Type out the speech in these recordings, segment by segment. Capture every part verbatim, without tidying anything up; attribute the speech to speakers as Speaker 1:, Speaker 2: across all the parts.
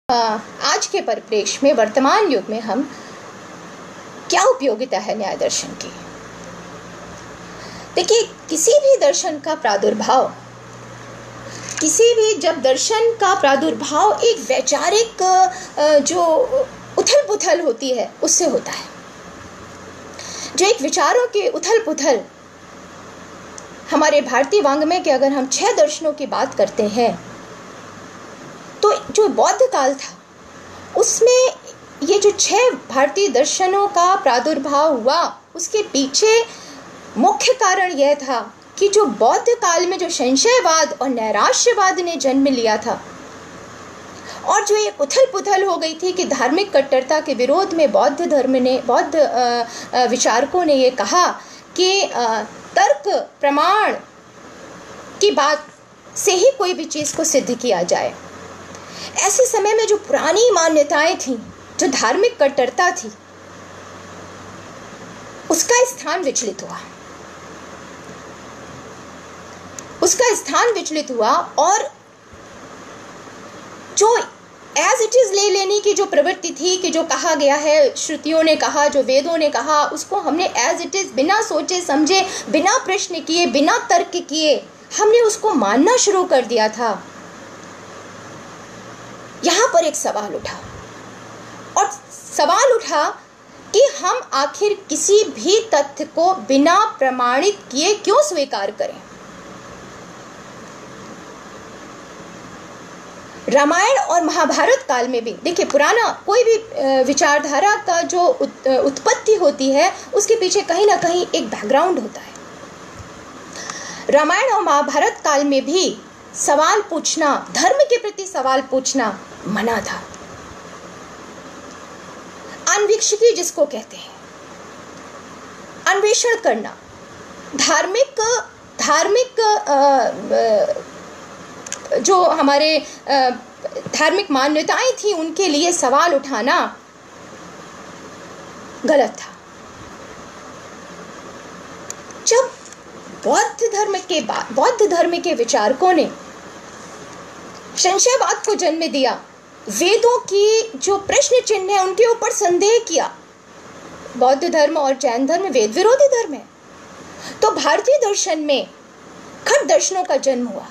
Speaker 1: आज के परिप्रेक्ष्य में, वर्तमान युग में हम क्या उपयोगिता है न्याय दर्शन की। देखिए, किसी भी दर्शन का प्रादुर्भाव, किसी भी जब दर्शन का प्रादुर्भाव एक वैचारिक जो उथल पुथल होती है उससे होता है। जो एक विचारों के उथल पुथल, हमारे भारतीय वाङ्मय के अगर हम छह दर्शनों की बात करते हैं तो जो बौद्ध काल था उसमें ये जो छह भारतीय दर्शनों का प्रादुर्भाव हुआ, उसके पीछे मुख्य कारण यह था कि जो बौद्ध काल में जो संशयवाद और नैराश्यवाद ने जन्म लिया था और जो एक उथल पुथल हो गई थी कि धार्मिक कट्टरता के विरोध में बौद्ध धर्म ने, बौद्ध विचारकों ने ये कहा कि तर्क प्रमाण की बात से ही कोई भी चीज़ को सिद्ध किया जाए। ऐसे समय में जो पुरानी मान्यताएं थीं, जो धार्मिक कट्टरता थी, उसका स्थान विचलित हुआ उसका स्थान विचलित हुआ और जो एज इट इज ले लेने की जो प्रवृत्ति थी कि जो कहा गया है, श्रुतियों ने कहा, जो वेदों ने कहा, उसको हमने एज इट इज बिना सोचे समझे, बिना प्रश्न किए, बिना तर्क किए हमने उसको मानना शुरू कर दिया था। यहां पर एक सवाल उठा और सवाल उठा कि हम आखिर किसी भी तथ्य को बिना प्रमाणित किए क्यों स्वीकार करें। रामायण और महाभारत काल में भी देखिए, पुराना कोई भी विचारधारा का जो उत्पत्ति होती है उसके पीछे कहीं ना कहीं एक बैकग्राउंड होता है। रामायण और महाभारत काल में भी सवाल पूछना, धर्म के प्रति सवाल पूछना मना था। अन्वीक्षिकी जिसको कहते हैं, अन्वेषण करना, धार्मिक धार्मिक आ, जो हमारे धार्मिक मान्यताएं थी उनके लिए सवाल उठाना गलत था। जब बौद्ध धर्म के बाद बौद्ध धर्म के विचारकों ने संशयवाद को जन्म दिया, वेदों की जो प्रश्न चिन्ह है उनके ऊपर संदेह किया, बौद्ध धर्म और जैन धर्म वेद विरोधी धर्म है, तो भारतीय दर्शन में खट दर्शनों का जन्म हुआ।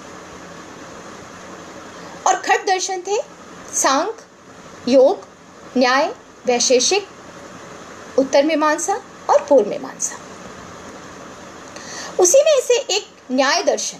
Speaker 1: और खट दर्शन थे सांख्य, योग, न्याय, वैशेषिक, उत्तर मीमांसा और पूर्व मीमांसा। उसी में से एक न्याय दर्शन,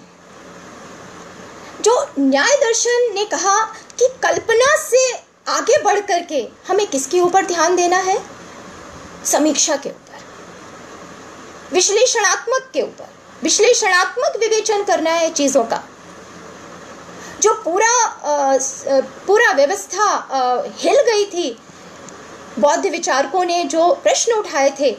Speaker 1: जो न्याय दर्शन ने कहा कि कल्पना से आगे बढ़ करके हमें किसके ऊपर ध्यान देना है? समीक्षा के ऊपर, विश्लेषणात्मक के ऊपर, विश्लेषणात्मक विवेचन करना है चीजों का। जो पूरा आ, पूरा व्यवस्था आ, हिल गई थी, बौद्ध विचारकों ने जो प्रश्न उठाए थे,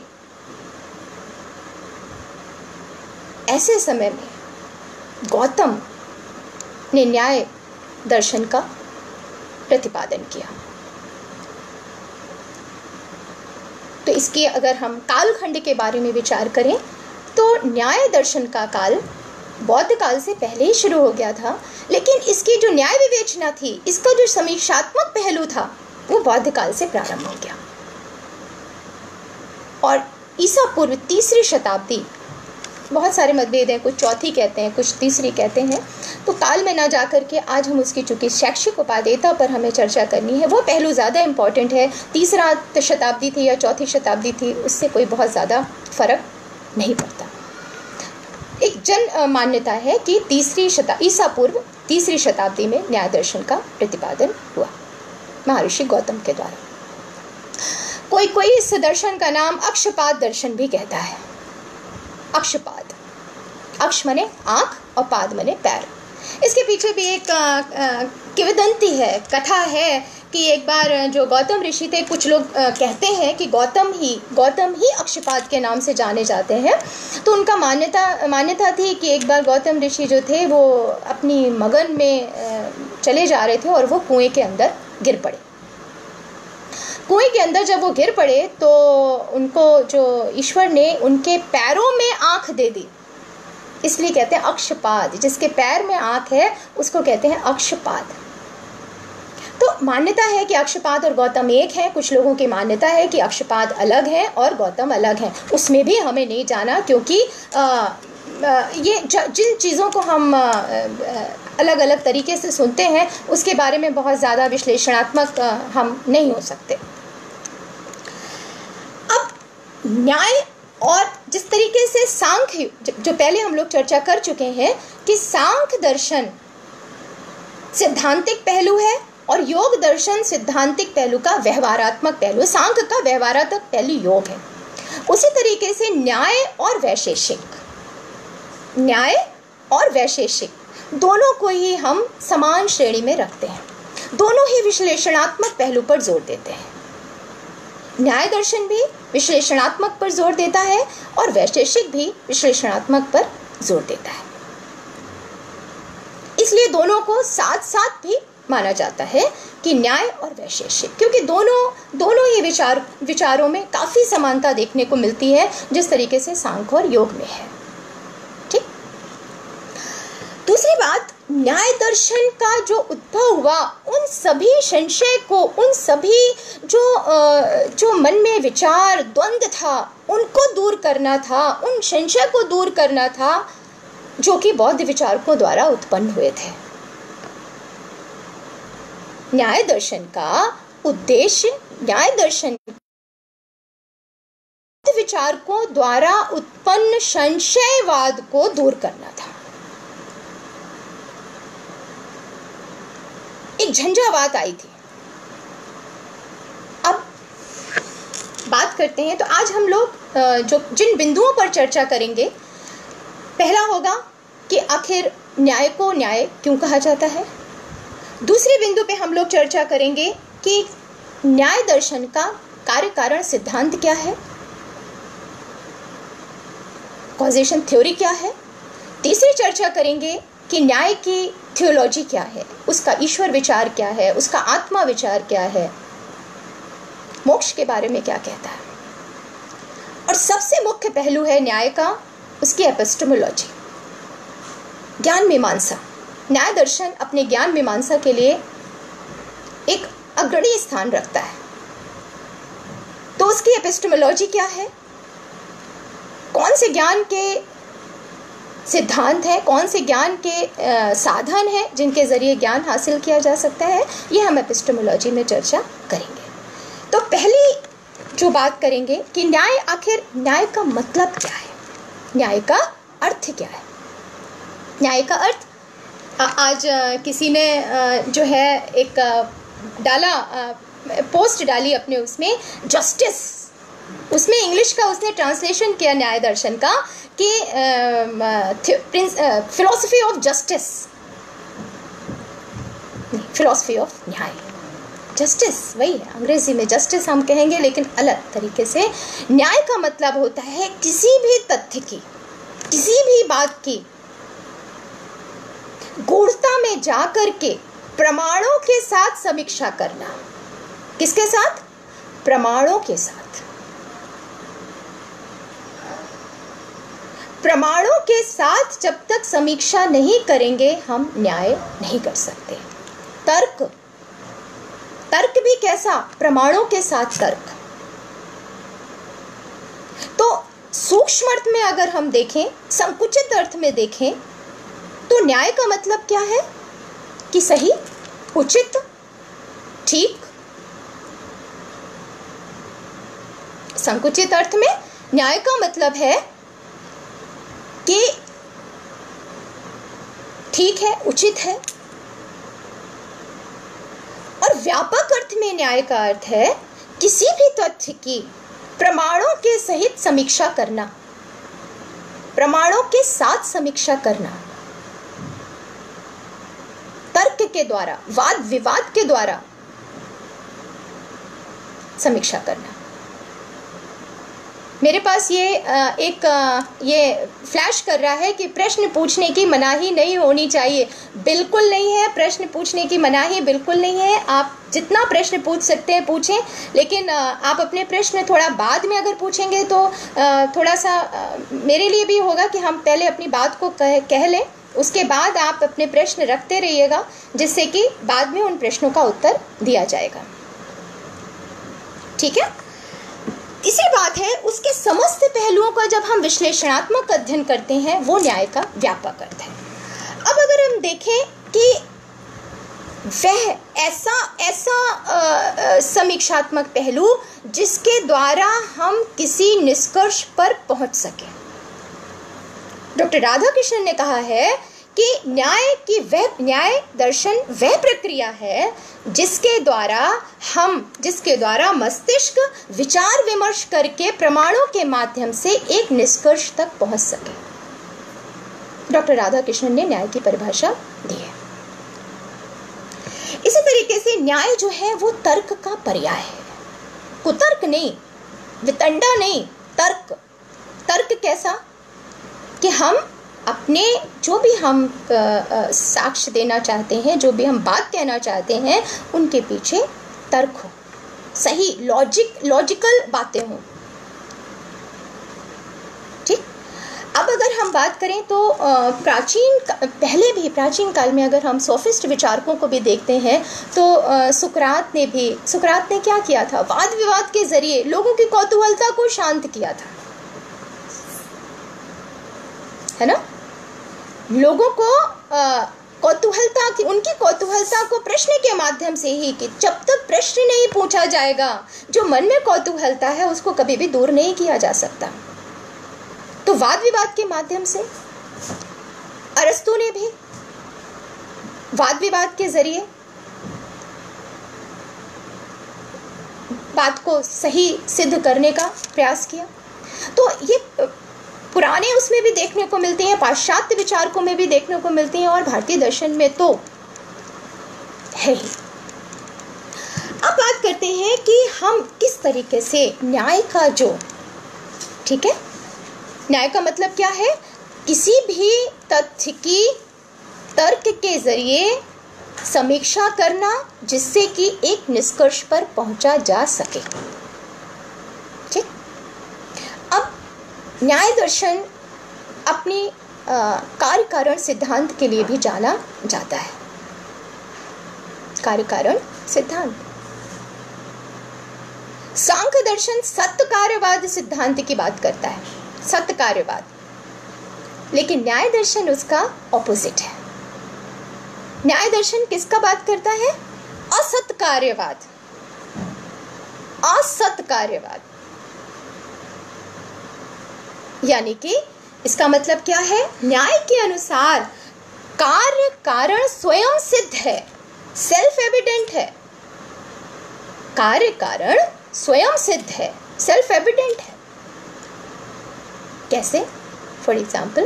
Speaker 1: ऐसे समय में गौतम ने न्याय दर्शन का प्रतिपादन किया। तो इसके अगर हम कालखंड के बारे में विचार करें तो न्याय दर्शन का काल बौद्ध काल से पहले ही शुरू हो गया था, लेकिन इसकी जो न्याय विवेचना थी, इसका जो समीक्षात्मक पहलू था, वो बौद्ध काल से प्रारंभ हो गया। और ईसा पूर्व तीसरी शताब्दी, बहुत सारे मतभेद हैं, कुछ चौथी कहते हैं, कुछ तीसरी कहते हैं, तो काल में ना जाकर के आज हम उसकी चूंकि शैक्षिक उपादेयता पर हमें चर्चा करनी है, वो पहलू ज़्यादा इम्पॉर्टेंट है। तीसरा शताब्दी थी या चौथी शताब्दी थी, उससे कोई बहुत ज़्यादा फर्क नहीं पड़ता। एक जन मान्यता है कि तीसरी शता ईसा पूर्व तीसरी शताब्दी में न्याय दर्शन का प्रतिपादन हुआ महर्षि गौतम के द्वारा। कोई कोई इस दर्शन का नाम अक्षपाद दर्शन भी कहता है। अक्षपाद, अक्ष मने आँख और पाद मने पैर। इसके पीछे भी एक किंवदंती है, कथा है कि एक बार जो गौतम ऋषि थे, कुछ लोग कहते हैं कि गौतम ही गौतम ही अक्षपाद के नाम से जाने जाते हैं। तो उनका मान्यता मान्यता थी कि एक बार गौतम ऋषि जो थे वो अपनी मगन में चले जा रहे थे और वो कुएं के अंदर गिर पड़े। कुएं के अंदर जब वो गिर पड़े तो उनको जो ईश्वर ने उनके पैरों में आँख दे दी, इसलिए कहते हैं अक्षपाद। जिसके पैर में आँख है उसको कहते हैं अक्षपाद। तो मान्यता है कि अक्षपाद और गौतम एक है, कुछ लोगों की मान्यता है कि अक्षपाद अलग है और गौतम अलग है। उसमें भी हमें नहीं जाना, क्योंकि आ, आ, ये जिन चीज़ों को हम आ, आ, अलग अलग तरीके से सुनते हैं उसके बारे में बहुत ज़्यादा विश्लेषणात्मक हम नहीं हो सकते। अब न्याय और जिस तरीके से सांख्य, जो पहले हम लोग चर्चा कर चुके हैं कि सांख्य दर्शन सिद्धांतिक पहलू है और योग दर्शन सिद्धांतिक पहलू का व्यवहारात्मक पहलू है, सांख्य का व्यवहारात्मक पहलू योग है। उसी तरीके से न्याय और वैशेषिक, न्याय और वैशेषिक दोनों को ही हम समान श्रेणी में रखते हैं। दोनों ही विश्लेषणात्मक पहलू पर जोर देते हैं। न्याय दर्शन भी विश्लेषणात्मक पर जोर देता है और वैशेषिक भी विश्लेषणात्मक पर जोर देता है। इसलिए दोनों को साथ साथ भी माना जाता है कि न्याय और वैशेषिक, क्योंकि दोनों दोनों ही विचार विचारों में काफी समानता देखने को मिलती है, जिस तरीके से सांख्य और योग में है। ठीक। दूसरी बात, न्याय दर्शन का जो उद्भव हुआ, उन सभी संशय को, उन सभी जो जो मन में विचार द्वंद्व था, उनको दूर करना था, उन संशय को दूर करना था जो कि बौद्ध विचारकों द्वारा उत्पन्न हुए थे। न्याय दर्शन का उद्देश्य न्याय दर्शन विचारकों द्वारा उत्पन्न संशयवाद को दूर करना था। एक झंझावात आई थी। अब बात करते हैं, तो आज हम लोग जो जिन बिंदुओं पर चर्चा करेंगे, पहला होगा कि आखिर न्याय को न्याय क्यों कहा जाता है। दूसरे बिंदु पे हम लोग चर्चा करेंगे कि न्याय दर्शन का कार्य कारण सिद्धांत क्या है, कॉजेशन थ्योरी क्या है। तीसरी चर्चा करेंगे कि न्याय की थियोलॉजी क्या है, उसका ईश्वर विचार क्या है, उसका आत्मा विचार क्या है, मोक्ष के बारे में क्या कहता है। और सबसे मुख्य पहलू है न्याय का, उसकी एपिस्टेमोलॉजी, ज्ञान मीमांसा। न्याय दर्शन अपने ज्ञान मीमांसा के लिए एक अग्रणी स्थान रखता है। तो उसकी एपिस्टेमोलॉजी क्या है, कौन से ज्ञान के सिद्धांत है, कौन से ज्ञान के आ, साधन हैं जिनके जरिए ज्ञान हासिल किया जा सकता है, ये हम एपिस्टेमोलॉजी में चर्चा करेंगे। तो पहली जो बात करेंगे कि न्याय, आखिर न्याय का मतलब क्या है, न्याय का अर्थ क्या है। न्याय का अर्थ, आ, आज आ, किसी ने आ, जो है एक आ, डाला आ, पोस्ट डाली अपने उसमें जस्टिस, उसमें इंग्लिश का उसने ट्रांसलेशन किया न्याय दर्शन का कि philosophy of justice, philosophy of nyaya. Justice वही है, अंग्रेजी में जस्टिस हम कहेंगे, लेकिन अलग तरीके से न्याय का मतलब होता है किसी भी तथ्य की, किसी भी बात की गूढ़ता में जाकर के प्रमाणों के साथ समीक्षा करना। किसके साथ? प्रमाणों के साथ। प्रमाणों के साथ जब तक समीक्षा नहीं करेंगे हम न्याय नहीं कर सकते। तर्क, तर्क भी कैसा? प्रमाणों के साथ तर्क। तो सूक्ष्म अर्थ में अगर हम देखें, संकुचित अर्थ में देखें, तो न्याय का मतलब क्या है कि सही, उचित, ठीक। संकुचित अर्थ में न्याय का मतलब है कि ठीक है, उचित है। और व्यापक अर्थ में न्याय का अर्थ है किसी भी तथ्य की प्रमाणों के सहित समीक्षा करना, प्रमाणों के साथ समीक्षा करना, तर्क के द्वारा, वाद विवाद के द्वारा समीक्षा करना। मेरे पास ये एक ये फ्लैश कर रहा है कि प्रश्न पूछने की मनाही नहीं होनी चाहिए। बिल्कुल नहीं है, प्रश्न पूछने की मनाही बिल्कुल नहीं है। आप जितना प्रश्न पूछ सकते हैं पूछें, लेकिन आप अपने प्रश्न थोड़ा बाद में अगर पूछेंगे तो थोड़ा सा मेरे लिए भी होगा कि हम पहले अपनी बात को कह, कह लें उसके बाद आप अपने प्रश्न रखते रहिएगा, जिससे कि बाद में उन प्रश्नों का उत्तर दिया जाएगा। ठीक है, इसी बात है, उसके समस्त पहलुओं का जब हम विश्लेषणात्मक अध्ययन करते हैं वो न्याय का व्यापक अर्थ है। अब अगर हम देखें कि वह ऐसा ऐसा समीक्षात्मक पहलू जिसके द्वारा हम किसी निष्कर्ष पर पहुंच सके। डॉक्टर राधाकृष्णन ने कहा है कि न्याय की वह न्याय दर्शन वह प्रक्रिया है जिसके द्वारा हम जिसके द्वारा मस्तिष्क विचार विमर्श करके प्रमाणों के माध्यम से एक निष्कर्ष तक पहुंच सके। डॉक्टर राधाकृष्णन ने न्याय की परिभाषा दी है। इसी तरीके से न्याय जो है वो तर्क का पर्याय है, कुतर्क नहीं, वितंडा नहीं, तर्क। तर्क कैसा कि हम अपने जो भी हम साक्ष्य देना चाहते हैं, जो भी हम बात कहना चाहते हैं, उनके पीछे तर्क हो, सही लॉजिक लॉजिकल बातें हों। ठीक, अब अगर हम बात करें तो प्राचीन पहले भी प्राचीन काल में अगर हम सोफिस्ट विचारकों को भी देखते हैं तो सुकरात ने भी सुकरात ने क्या किया था, वाद विवाद के जरिए लोगों की कौतूहलता को शांत किया था, है ना। लोगों को कौतूहलता की उनकी कौतूहलता को प्रश्न के माध्यम से ही, कि जब तक प्रश्न नहीं पूछा जाएगा, जो मन में कौतूहलता है उसको कभी भी दूर नहीं किया जा सकता। तो वाद विवाद के माध्यम से अरस्तु ने भी वाद विवाद के जरिए बात को सही सिद्ध करने का प्रयास किया। तो ये पुराने उसमें भी देखने को मिलते हैं, पाश्चात्य विचारकों में भी देखने को मिलते हैं, और भारतीय दर्शन में तो है ही। अब बात करते हैं कि हम किस तरीके से न्याय का जो, ठीक है, न्याय का मतलब क्या है, किसी भी तथ्य की तर्क के जरिए समीक्षा करना जिससे कि एक निष्कर्ष पर पहुंचा जा सके। ठीक, अब न्याय दर्शन अपनी कार्य कारण सिद्धांत के लिए भी जाना जाता है। कार्य कारण सिद्धांत, सांख्य दर्शन सत्य कार्यवाद सिद्धांत की बात करता है, सत्य कार्यवाद, लेकिन न्याय दर्शन उसका ऑपोजिट है। न्याय दर्शन किसका बात करता है, असत्य कार्यवाद, असत्य कार्यवाद। यानी कि इसका मतलब क्या है, न्याय के अनुसार कार्य कारण स्वयं सिद्ध है, सेल्फ एविडेंट है। कार्य कारण स्वयं सिद्ध है, सेल्फ एविडेंट है। कैसे? फॉर एग्जाम्पल,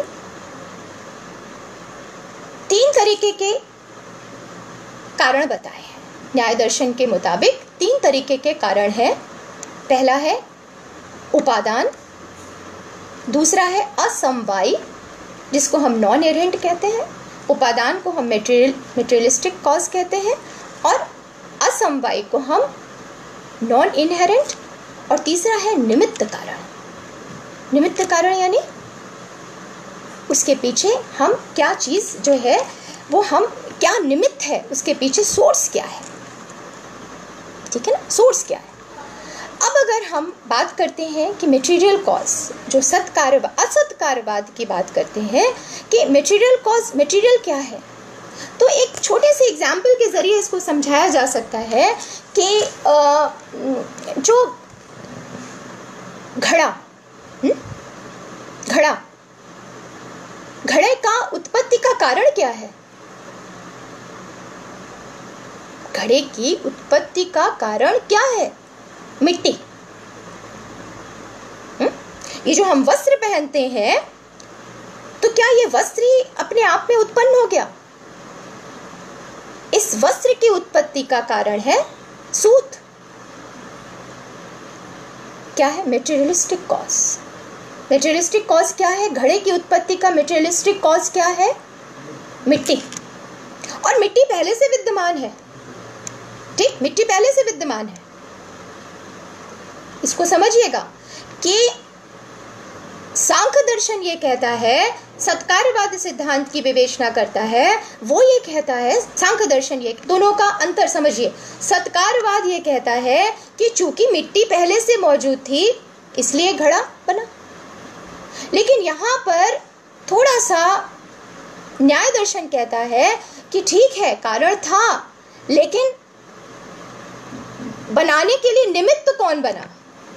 Speaker 1: तीन तरीके के कारण बताए हैं न्याय दर्शन के मुताबिक। तीन तरीके के कारण है। पहला है उपादान, दूसरा है असमवायी जिसको हम नॉन इनहेरेंट कहते हैं, उपादान को हम मेटेरियल मेटेरियलिस्टिक कॉज कहते हैं, और असमवायी को हम नॉन इनहेरेंट, और तीसरा है निमित्त कारण। निमित्त कारण यानी उसके पीछे हम क्या चीज़ जो है वो हम क्या निमित्त है, उसके पीछे सोर्स क्या है। ठीक है ना, सोर्स क्या है। अब अगर हम बात करते हैं कि मटेरियल कॉज, जो सत्य कार्यवाद असत्य कार्यवाद की बात करते हैं कि मटेरियल कॉज, मटेरियल क्या है, तो एक छोटे से एग्जाम्पल के जरिए इसको समझाया जा सकता है कि जो घड़ा घड़ा घड़े का उत्पत्ति का कारण क्या है? घड़े की उत्पत्ति का कारण क्या है? मिट्टी। हुँ? ये जो हम वस्त्र पहनते हैं, तो क्या ये वस्त्र ही अपने आप में उत्पन्न हो गया? इस वस्त्र की उत्पत्ति का कारण है सूत। क्या है? Materialistic cause. मेटेरियलिस्टिक कॉज क्या है? घड़े की उत्पत्ति का मेटेरियलिस्टिक कॉज क्या है? मिट्टी। और मिट्टी पहले से विद्यमान है। ठीक, मिट्टी पहले से विद्यमान है। इसको समझिएगा कि सांख्य दर्शन ये कहता है, सत्कार्यवाद सिद्धांत की विवेचना करता है, वो ये कहता है, सांख्य दर्शन ये, दोनों का अंतर समझिए। सत्कार्यवाद ये कहता है कि चूंकि मिट्टी पहले से मौजूद थी इसलिए घड़ा बना। लेकिन यहाँ पर थोड़ा सा न्याय दर्शन कहता है कि ठीक है, कारण था, लेकिन बनाने के लिए निमित्त कौन बना?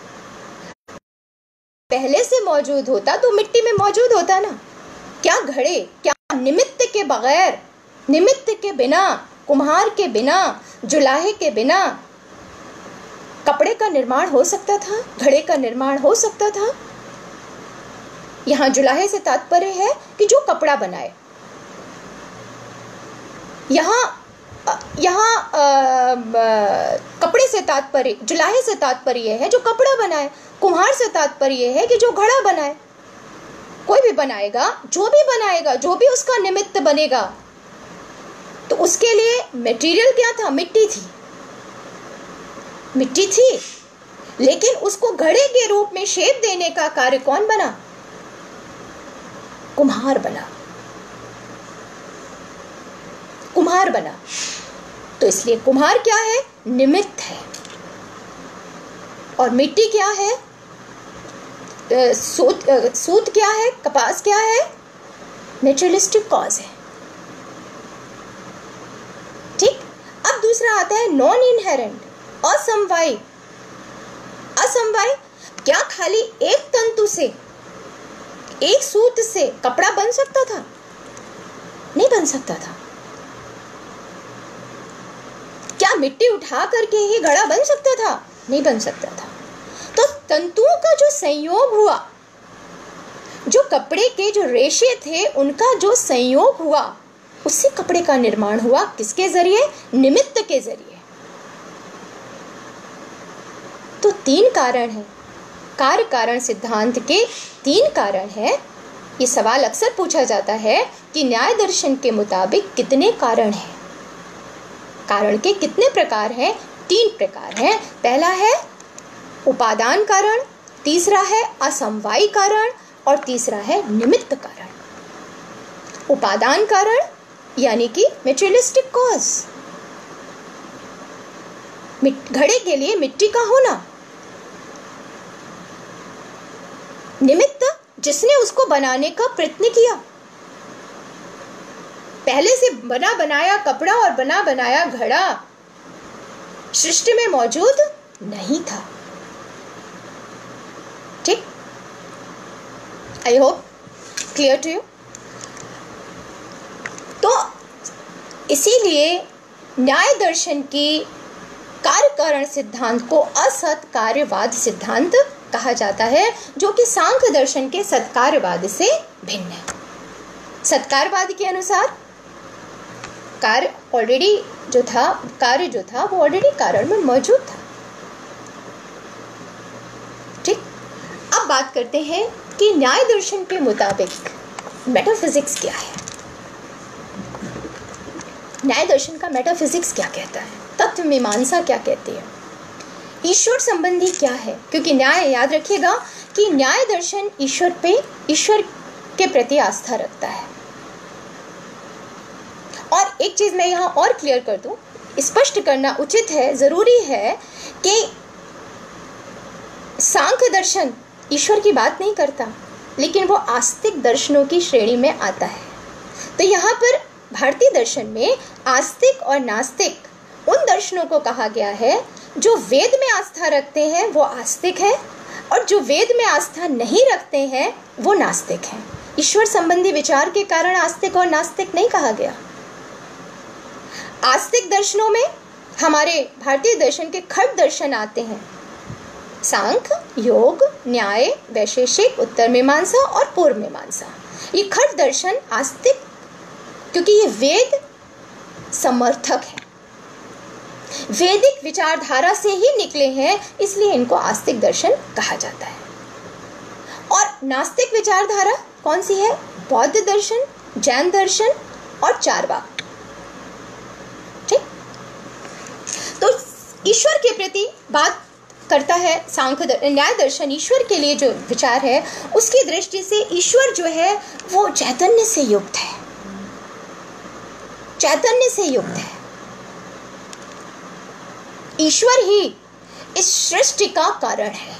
Speaker 1: पहले से मौजूद होता तो मिट्टी में मौजूद होता ना। क्या घड़े, क्या निमित्त के बगैर, निमित्त के बिना, कुम्हार के बिना, जुलाहे के बिना कपड़े का निर्माण हो सकता था, घड़े का निर्माण हो सकता था? यहाँ जुलाहे से तात्पर्य है कि जो कपड़ा बनाए। यहाँ यहाँ कपड़े से तात्पर्य, जुलाहे से तात्पर्य है जो कपड़ा बनाए, कुम्हार से तात्पर्य है कि जो घड़ा बनाए। कोई भी बनाएगा, जो भी बनाएगा, जो भी उसका निमित्त बनेगा, तो उसके लिए मटेरियल क्या था? मिट्टी थी, मिट्टी थी। लेकिन उसको घड़े के रूप में शेप देने का कार्य कौन बना? कुम्हार बना, कुम्हार बना। तो इसलिए कुम्हार क्या है? निमित्त है। और मिट्टी क्या है? सूत, सूत क्या है? कपास क्या है? नेचुरलिस्टिक कॉज है। ठीक। अब दूसरा आता है नॉन इनहेरेंट, असमवाय। असमवाय क्या खाली एक तंतु से, एक सूत से कपड़ा बन सकता था? नहीं बन सकता था। क्या मिट्टी उठा करके ही घड़ा बन सकता था? नहीं बन सकता था। तो तंतुओं का जो संयोग हुआ, जो कपड़े के जो रेशे थे उनका जो संयोग हुआ, उससे कपड़े का निर्माण हुआ। किसके जरिए? निमित्त के जरिए। तो तीन कारण हैं, कार्य कारण सिद्धांत के तीन कारण हैं। ये सवाल अक्सर पूछा जाता है कि न्याय दर्शन के मुताबिक कितने कारण हैं? कारण के कितने प्रकार हैं? तीन प्रकार हैं। पहला है उपादान कारण, तीसरा है असमवायी कारण और तीसरा है निमित्त कारण। उपादान कारण यानी कि मटेरियलिस्टिक कॉज, घड़े के लिए मिट्टी का होना। निमित्त जिसने उसको बनाने का प्रयत्न किया। पहले से बना बनाया कपड़ा और बना बनाया घड़ा सृष्टि में मौजूद नहीं था। ठीक, I hope clear to you. तो इसीलिए न्याय दर्शन की कार्य कारण सिद्धांत को असत कार्यवाद सिद्धांत कहा जाता है, जो कि सांख्य दर्शन के सत्कार्यवाद से भिन्न है। सत्कार्यवाद के अनुसार कार्य ऑलरेडी जो था, कार्य जो था वो ऑलरेडी कारण में मौजूद था। ठीक, अब बात करते हैं कि न्याय दर्शन के मुताबिक मेटाफिजिक्स क्या है। न्याय दर्शन का मेटाफिजिक्स क्या कहता है, तत्व मीमांसा क्या कहती है, ईश्वर संबंधी क्या है। क्योंकि न्याय, याद रखिएगा कि न्याय दर्शन ईश्वर पे, ईश्वर के प्रति आस्था रखता है। और एक चीज मैं यहाँ और क्लियर कर दूं, स्पष्ट करना उचित है, जरूरी है कि सांख्य दर्शन ईश्वर की बात नहीं करता, लेकिन वो आस्तिक दर्शनों की श्रेणी में आता है। तो यहाँ पर भारतीय दर्शन में आस्तिक और नास्तिक उन दर्शनों को कहा गया है जो वेद में आस्था रखते हैं वो आस्तिक है, और जो वेद में आस्था नहीं रखते हैं वो नास्तिक हैं। ईश्वर संबंधी विचार के कारण आस्तिक और नास्तिक नहीं कहा गया। आस्तिक दर्शनों में हमारे भारतीय दर्शन के खट दर्शन आते हैं, सांख्य, योग, न्याय, वैशेषिक, उत्तर मीमांसा और पूर्व मीमांसा। ये खट दर्शन आस्तिक, क्योंकि ये वेद समर्थक है, वैदिक विचारधारा से ही निकले हैं, इसलिए इनको आस्तिक दर्शन कहा जाता है। और नास्तिक विचारधारा कौन सी है? बौद्ध दर्शन, जैन दर्शन और चारवाक। ठीक, तो ईश्वर के प्रति बात करता है सांख्य न्याय दर्शन, ईश्वर के लिए जो विचार है उसकी दृष्टि से ईश्वर जो है वो चैतन्य से युक्त है, चैतन्य से युक्त है। ईश्वर ही इस सृष्टि का कारण है,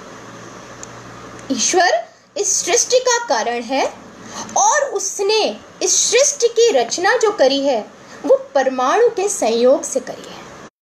Speaker 1: ईश्वर इस सृष्टि का कारण है और उसने इस सृष्टि की रचना जो करी है वो परमाणु के संयोग से करी है।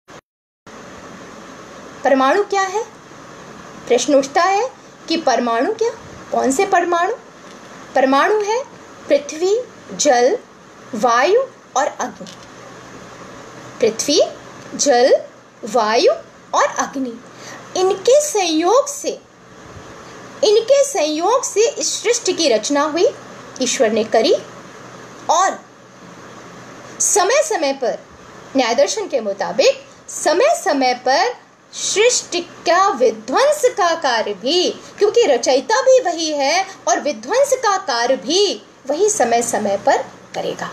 Speaker 1: परमाणु क्या है? प्रश्न उठता है कि परमाणु क्या, कौन से परमाणु? परमाणु है पृथ्वी, जल, वायु और अग्नि। पृथ्वी, जल, वायु और अग्नि, इनके संयोग से इनके संयोग से इस सृष्टि की रचना हुई, ईश्वर ने करी। और समय समय पर न्याय दर्शन के मुताबिक समय समय पर सृष्टि का विध्वंस का कार्य भी, क्योंकि रचयिता भी वही है और विध्वंस का कार्य भी वही समय समय पर करेगा।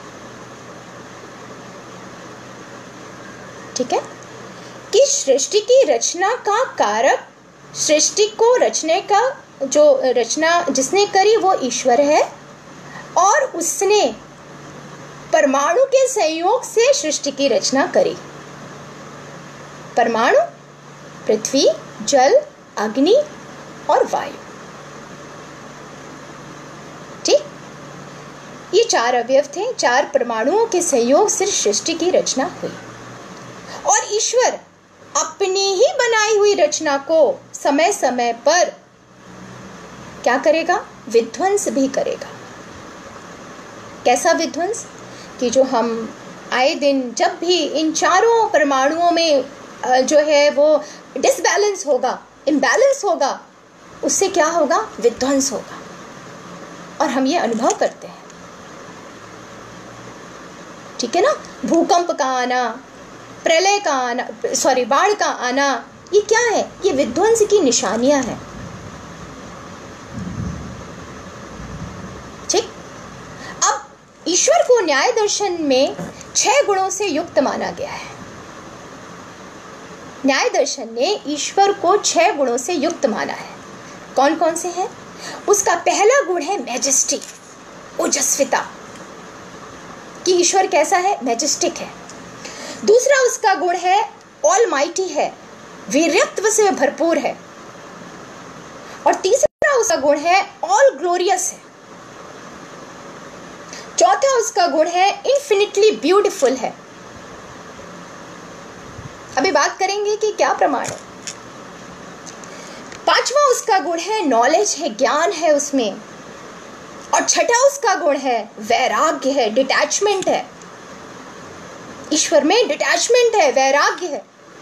Speaker 1: ठीक है कि सृष्टि की रचना का कारक, सृष्टि को रचने का जो रचना जिसने करी वो ईश्वर है और उसने परमाणु के संयोग से सृष्टि की रचना करी। परमाणु पृथ्वी, जल, अग्नि और वायु। ठीक, ये चार अवयव थे, चार परमाणुओं के संयोग से सृष्टि की रचना हुई और ईश्वर अपनी ही बनाई हुई रचना को समय समय पर क्या करेगा? विध्वंस भी करेगा। कैसा विध्वंस? कि जो हम आए दिन जब भी इन चारों परमाणुओं में जो है वो डिसबैलेंस होगा, इम्बैलेंस होगा, उससे क्या होगा? विध्वंस होगा। और हम ये अनुभव करते हैं। ठीक है ना? भूकंप का आना, प्रलय का आना, सॉरी बाढ़ का आना, ये क्या है? ये विध्वंस की निशानियां हैं। ठीक, अब ईश्वर को न्याय दर्शन में छह गुणों से युक्त माना गया है। न्याय दर्शन ने ईश्वर को छह गुणों से युक्त माना है। कौन कौन से हैं? उसका पहला गुण है मैजेस्टी, ओजस्विता, कि ईश्वर कैसा है? मैजेस्टिक है। दूसरा उसका गुण है ऑलमाइटी है, वीरत्व से भरपूर है। और तीसरा उसका गुण है ऑल ग्लोरियस है। चौथा उसका गुण है इन्फिनिटली ब्यूटीफुल है। अभी बात करेंगे कि क्या प्रमाण है। पांचवा उसका गुण है नॉलेज है, ज्ञान है उसमें। और छठा उसका गुण है वैराग्य है, डिटैचमेंट है। ईश्वर में डिटैचमेंट है, वैराग्य है।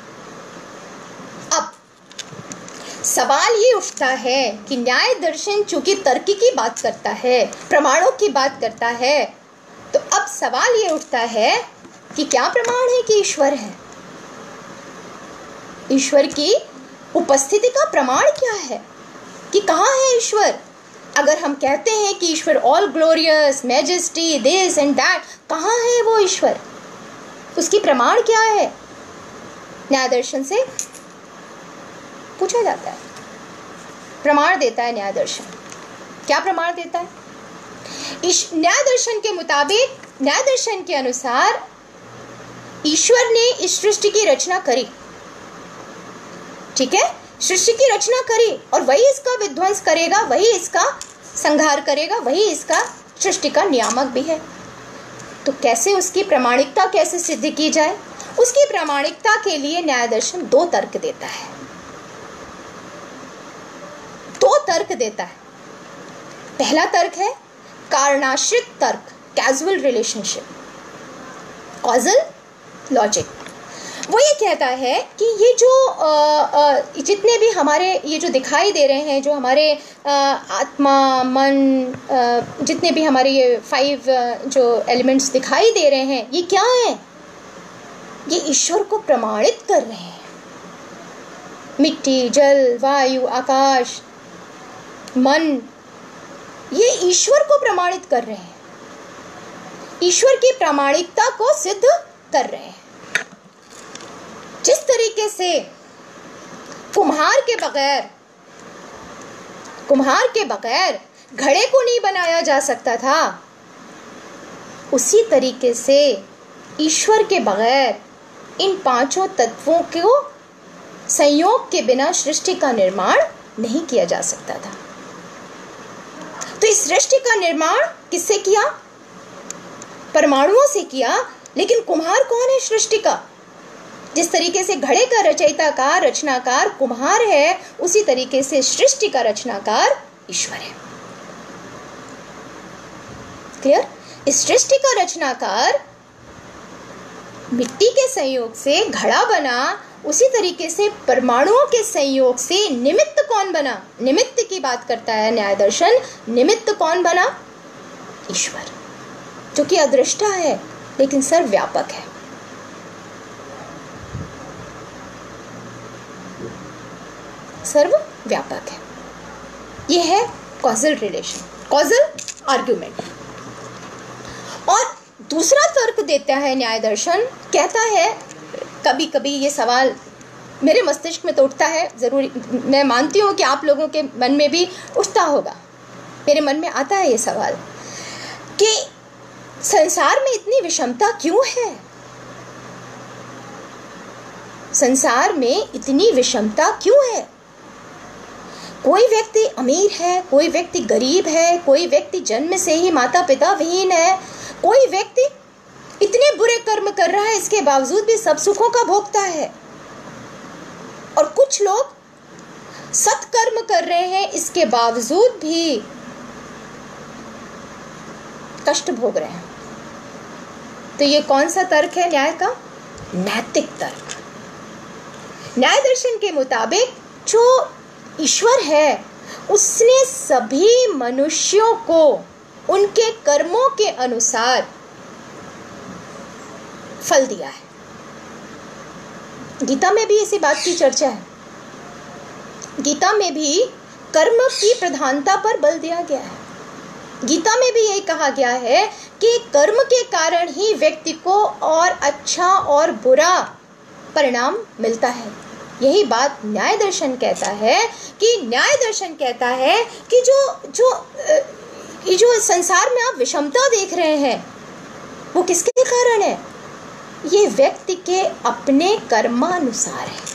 Speaker 1: अब सवाल ये उठता है कि न्याय दर्शन चूंकि तर्क की बात करता है, प्रमाणों की बात करता है, तो अब सवाल ये उठता है कि क्या प्रमाण है कि ईश्वर है? ईश्वर की उपस्थिति का प्रमाण क्या है कि कहाँ है ईश्वर? अगर हम कहते हैं कि ईश्वर all glorious, majesty, this and that, कहाँ है वो ईश्वर? उसकी प्रमाण क्या है? न्याय दर्शन से पूछा जाता है, प्रमाण देता है न्याय दर्शन। क्या प्रमाण देता है? इस न्याय दर्शन के मुताबिक, न्याय दर्शन के अनुसार ईश्वर ने इस सृष्टि की रचना करी। ठीक है, सृष्टि की रचना करी और वही इसका विध्वंस करेगा, वही इसका संहार करेगा, वही इसका सृष्टि का नियामक भी है। तो कैसे उसकी प्रामाणिकता कैसे सिद्ध की जाए? उसकी प्रामाणिकता के लिए न्याय दर्शन दो तर्क देता है। दो तर्क देता है। पहला तर्क है कारणाश्रित तर्क, कैजुअल रिलेशनशिप, कॉजल लॉजिक। वो ये कहता है कि ये जो आ, आ, जितने भी हमारे ये जो दिखाई दे रहे हैं, जो हमारे आ, आत्मा, मन, आ, जितने भी हमारे ये फाइव जो एलिमेंट्स दिखाई दे रहे हैं, ये क्या है? ये ईश्वर को प्रमाणित कर रहे हैं। मिट्टी, जल, वायु, आकाश, मन, ये ईश्वर को प्रमाणित कर रहे हैं, ईश्वर की प्रामाणिकता को सिद्ध कर रहे हैं। जिस तरीके से कुम्हार के बगैर कुम्हार के बगैर घड़े को नहीं बनाया जा सकता था, उसी तरीके से ईश्वर के बगैर इन पांचों तत्वों को संयोग के बिना सृष्टि का निर्माण नहीं किया जा सकता था। तो इस सृष्टि का निर्माण किससे किया? परमाणुओं से किया। लेकिन कुम्हार कौन है सृष्टि का? जिस तरीके से घड़े का रचयिताकार रचनाकार कुम्हार है, उसी तरीके से सृष्टि का रचनाकार ईश्वर है। क्लियर? इस सृष्टि का रचनाकार मिट्टी के संयोग से घड़ा बना, उसी तरीके से परमाणुओं के संयोग से निमित्त कौन बना? निमित्त की बात करता है न्याय दर्शन। निमित्त कौन बना? ईश्वर, जो कि अदृष्टा है लेकिन सर्वव्यापक है। सर्वव्यापक है। यह है कॉजल रिलेशन, कॉजल आर्ग्यूमेंट। और दूसरा तर्क देता है न्याय दर्शन, कहता है, कभी कभी ये सवाल मेरे मस्तिष्क में तो उठता है, ज़रूर मैं मानती हूँ कि आप लोगों के मन में भी उठता होगा, मेरे मन में आता है ये सवाल कि संसार में इतनी विषमता क्यों है? संसार में इतनी विषमता क्यों है? कोई व्यक्ति अमीर है, कोई व्यक्ति गरीब है, कोई व्यक्ति जन्म से ही माता पिता विहीन है, कोई व्यक्ति इतने बुरे कर्म कर रहा है, इसके बावजूद भी सब सुखों का भोगता है, और कुछ लोग सत्कर्म कर रहे हैं, इसके बावजूद भी कष्ट भोग रहे हैं। तो ये कौन सा तर्क है न्याय का? नैतिक तर्क। न्याय दर्शन के मुताबिक जो ईश्वर है, उसने सभी मनुष्यों को उनके कर्मों के अनुसार फल दिया है। गीता में भी इसी बात की चर्चा है। गीता में भी कर्म की प्रधानता पर बल दिया गया है। गीता में भी यही कहा गया है कि कर्म के कारण ही व्यक्ति को और अच्छा और बुरा परिणाम मिलता है। यही बात न्याय दर्शन कहता है कि न्याय दर्शन कहता है कि जो जो ये जो संसार में आप विषमता देख रहे हैं, वो किसके कारण है? ये व्यक्ति के अपने कर्मानुसार है।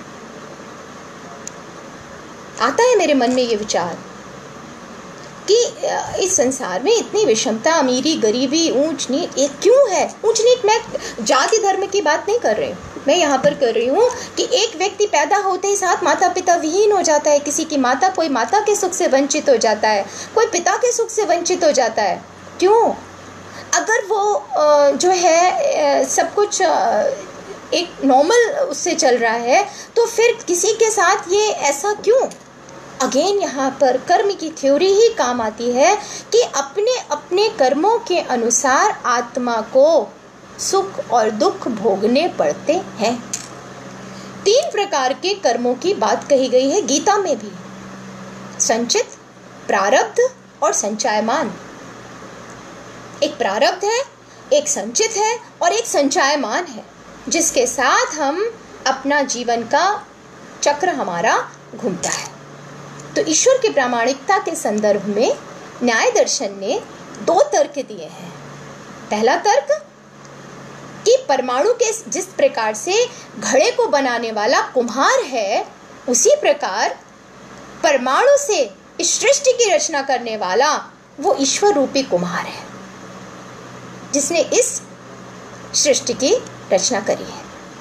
Speaker 1: आता है मेरे मन में ये विचार कि इस संसार में इतनी विषमता, अमीरी गरीबी, ऊंच नीच एक क्यों है? ऊंच नीच मैं जाति धर्म की बात नहीं कर रही हूँ, मैं यहाँ पर कर रही हूँ कि एक व्यक्ति पैदा होते ही साथ माता पिता विहीन हो जाता है। किसी की माता, कोई माता के सुख से वंचित हो जाता है, कोई पिता के सुख से वंचित हो जाता है। क्यों? अगर वो जो है सब कुछ एक नॉर्मल उससे चल रहा है, तो फिर किसी के साथ ये ऐसा क्यों? अगेन यहाँ पर कर्म की थ्योरी ही काम आती है कि अपने अपने कर्मों के अनुसार आत्मा को सुख और दुख भोगने पड़ते हैं। तीन प्रकार के कर्मों की बात कही गई है गीता में भी, संचित, प्रारब्ध और संचयमान। एक प्रारब्ध है, एक संचित है और एक संचयमान है, जिसके साथ हम अपना जीवन का चक्र हमारा घूमता है। तो ईश्वर की प्रामाणिकता के संदर्भ में न्याय दर्शन ने दो तर्क दिए हैं। पहला तर्क कि परमाणु के जिस प्रकार से घड़े को बनाने वाला कुम्हार है, उसी प्रकार परमाणु से इस सृष्टि की रचना करने वाला वो ईश्वर रूपी कुम्हार है, जिसने इस सृष्टि की रचना करी है।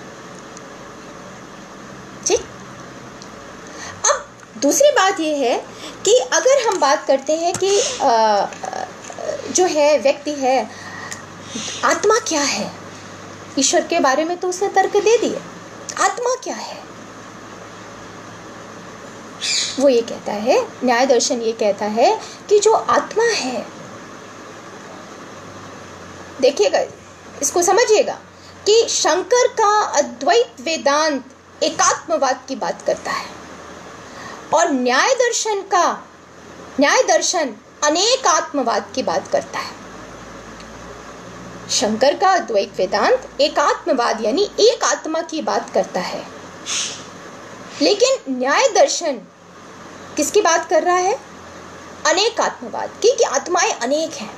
Speaker 1: ठीक। अब दूसरी बात यह है कि अगर हम बात करते हैं कि आ, जो है व्यक्ति है, आत्मा क्या है? ईश्वर के बारे में तो उसने तर्क दे दिए। आत्मा क्या है? वो ये कहता है, न्याय दर्शन ये कहता है कि जो आत्मा है, देखिएगा, इसको समझिएगा कि शंकर का अद्वैत वेदांत एकात्मवाद की बात करता है और न्याय दर्शन का न्याय दर्शन अनेक आत्मवाद की बात करता है। शंकर का अद्वैत वेदांत एकात्मवाद यानी एक आत्मा की बात करता है, लेकिन न्याय दर्शन किसकी बात कर रहा है? अनेक आत्मवाद की, कि आत्माएं अनेक हैं।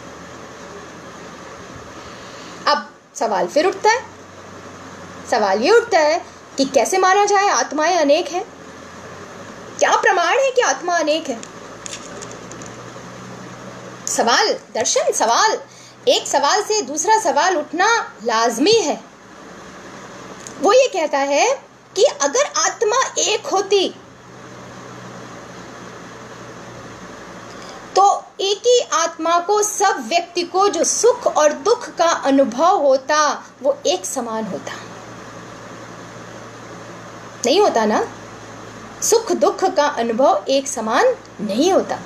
Speaker 1: अब सवाल फिर उठता है, सवाल ये उठता है कि कैसे माना जाए आत्माएं अनेक हैं? क्या प्रमाण है कि आत्मा अनेक है? सवाल, दर्शन सवाल, एक सवाल से दूसरा सवाल उठना लाजमी है। वो ये कहता है कि अगर आत्मा एक होती तो एक ही आत्मा को, सब व्यक्ति को जो सुख और दुख का अनुभव होता वो एक समान होता। नहीं होता ना, सुख दुख का अनुभव एक समान नहीं होता।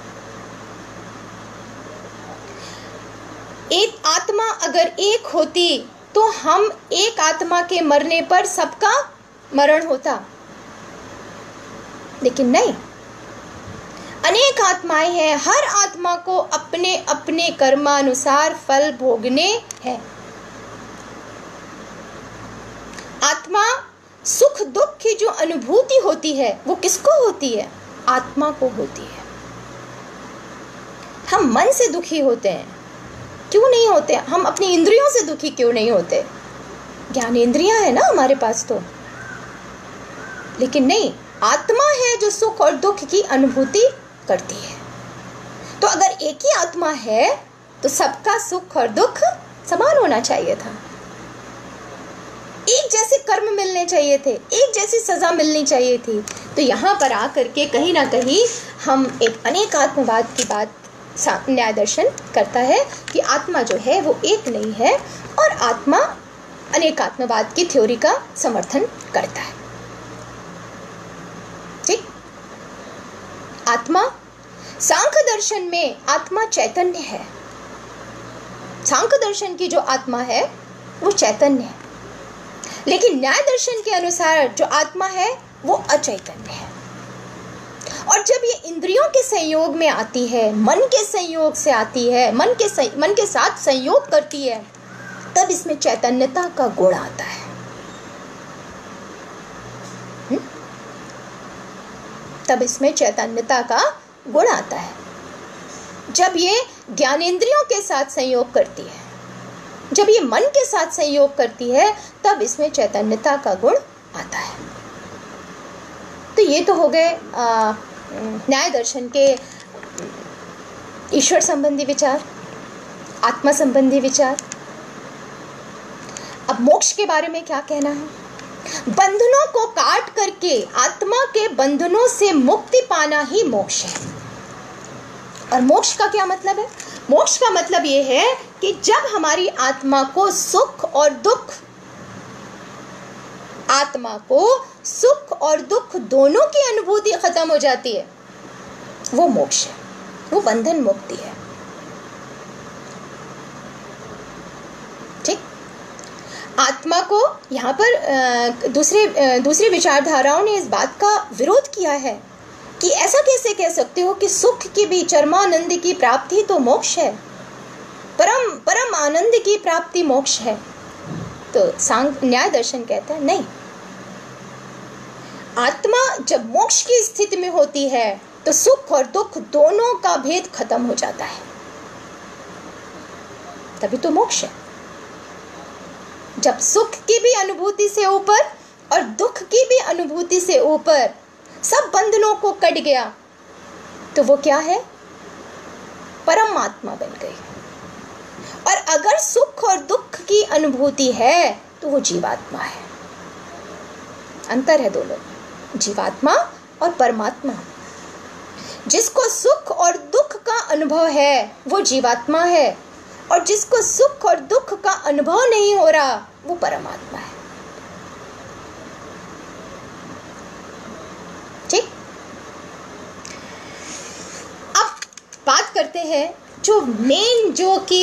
Speaker 1: एक आत्मा अगर एक होती तो हम एक आत्मा के मरने पर सबका मरण होता, लेकिन नहीं, अनेक आत्माएं हैं, हर आत्मा को अपने अपने कर्मानुसार फल भोगने हैं। आत्मा सुख दुख की जो अनुभूति होती है वो किसको होती है? आत्मा को होती है। हम मन से दुखी होते हैं, क्यों नहीं होते? हम अपनी इंद्रियों से दुखी क्यों नहीं होते? ज्ञान इंद्रियां है ना हमारे पास तो, लेकिन नहीं, आत्मा है जो सुख और दुख की अनुभूति करती है। तो अगर एक ही आत्मा है तो सबका सुख और दुख समान होना चाहिए था, एक जैसे कर्म मिलने चाहिए थे, एक जैसी सजा मिलनी चाहिए थी। तो यहाँ पर आकर के कहीं ना कहीं हम एक अनेक आत्मवाद की बात न्याय दर्शन करता है कि आत्मा जो है वो एक नहीं है, और आत्मा अनेक आत्मवाद की थ्योरी का समर्थन करता है। ठीक, आत्मा, सांख्य दर्शन में आत्मा चैतन्य है। सांख्य दर्शन की जो आत्मा है वो चैतन्य है, लेकिन न्याय दर्शन के अनुसार जो आत्मा है वो अचैतन्य है। और जब ये इंद्रियों के संयोग में आती है, मन के संयोग से आती है, मन के सं, मन के साथ संयोग करती है, तब इसमें चैतन्यता का गुण आता है। हुँ? तब इसमें चैतन्यता का गुण आता है। जब ये ज्ञानेंद्रियों के साथ संयोग करती है, जब ये मन के साथ संयोग करती है, तब इसमें चैतन्यता का गुण आता है। तो ये तो हो गए न्याय दर्शन के ईश्वर संबंधी विचार, आत्मा संबंधी विचार। अब मोक्ष के बारे में क्या कहना है? बंधनों को काट करके आत्मा के बंधनों से मुक्ति पाना ही मोक्ष है। और मोक्ष का क्या मतलब है? मोक्ष का मतलब ये है कि जब हमारी आत्मा को सुख और दुख, आत्मा को सुख और दुख दोनों की अनुभूति खत्म हो जाती है, वो मोक्ष है, वो बंधन मुक्ति है। ठीक, आत्मा को यहाँ पर दूसरे दूसरी विचारधाराओं ने इस बात का विरोध किया है कि ऐसा कैसे कह सकते हो कि सुख की भी चरमानंद की प्राप्ति तो मोक्ष है, परम परम आनंद की प्राप्ति मोक्ष है। तो सांख्य न्याय दर्शन कहता है नहीं, आत्मा जब मोक्ष की स्थिति में होती है तो सुख और दुख दोनों का भेद खत्म हो जाता है, तभी तो मोक्ष है। जब सुख की भी अनुभूति से ऊपर और दुख की भी अनुभूति से ऊपर सब बंधनों को कट गया, तो वो क्या है? परमात्मा बन गई। और अगर सुख और दुख की अनुभूति है तो वो जीवात्मा है। अंतर है दोनों, जीवात्मा और परमात्मा। जिसको सुख और दुख का अनुभव है वो जीवात्मा है, और जिसको सुख और दुख का अनुभव नहीं हो रहा वो परमात्मा है। ठीक, अब बात करते हैं जो मेन जो कि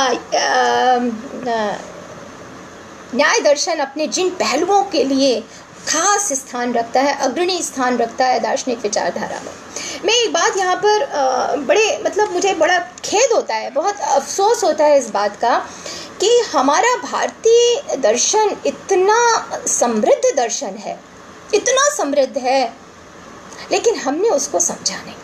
Speaker 1: न्याय दर्शन अपने जिन पहलुओं के लिए खास स्थान रखता है, अग्रणी स्थान रखता है दार्शनिक विचारधारा में। मैं एक बात यहाँ पर आ, बड़े मतलब मुझे बड़ा खेद होता है, बहुत अफसोस होता है इस बात का कि हमारा भारतीय दर्शन इतना समृद्ध दर्शन है, इतना समृद्ध है, लेकिन हमने उसको समझा नहीं।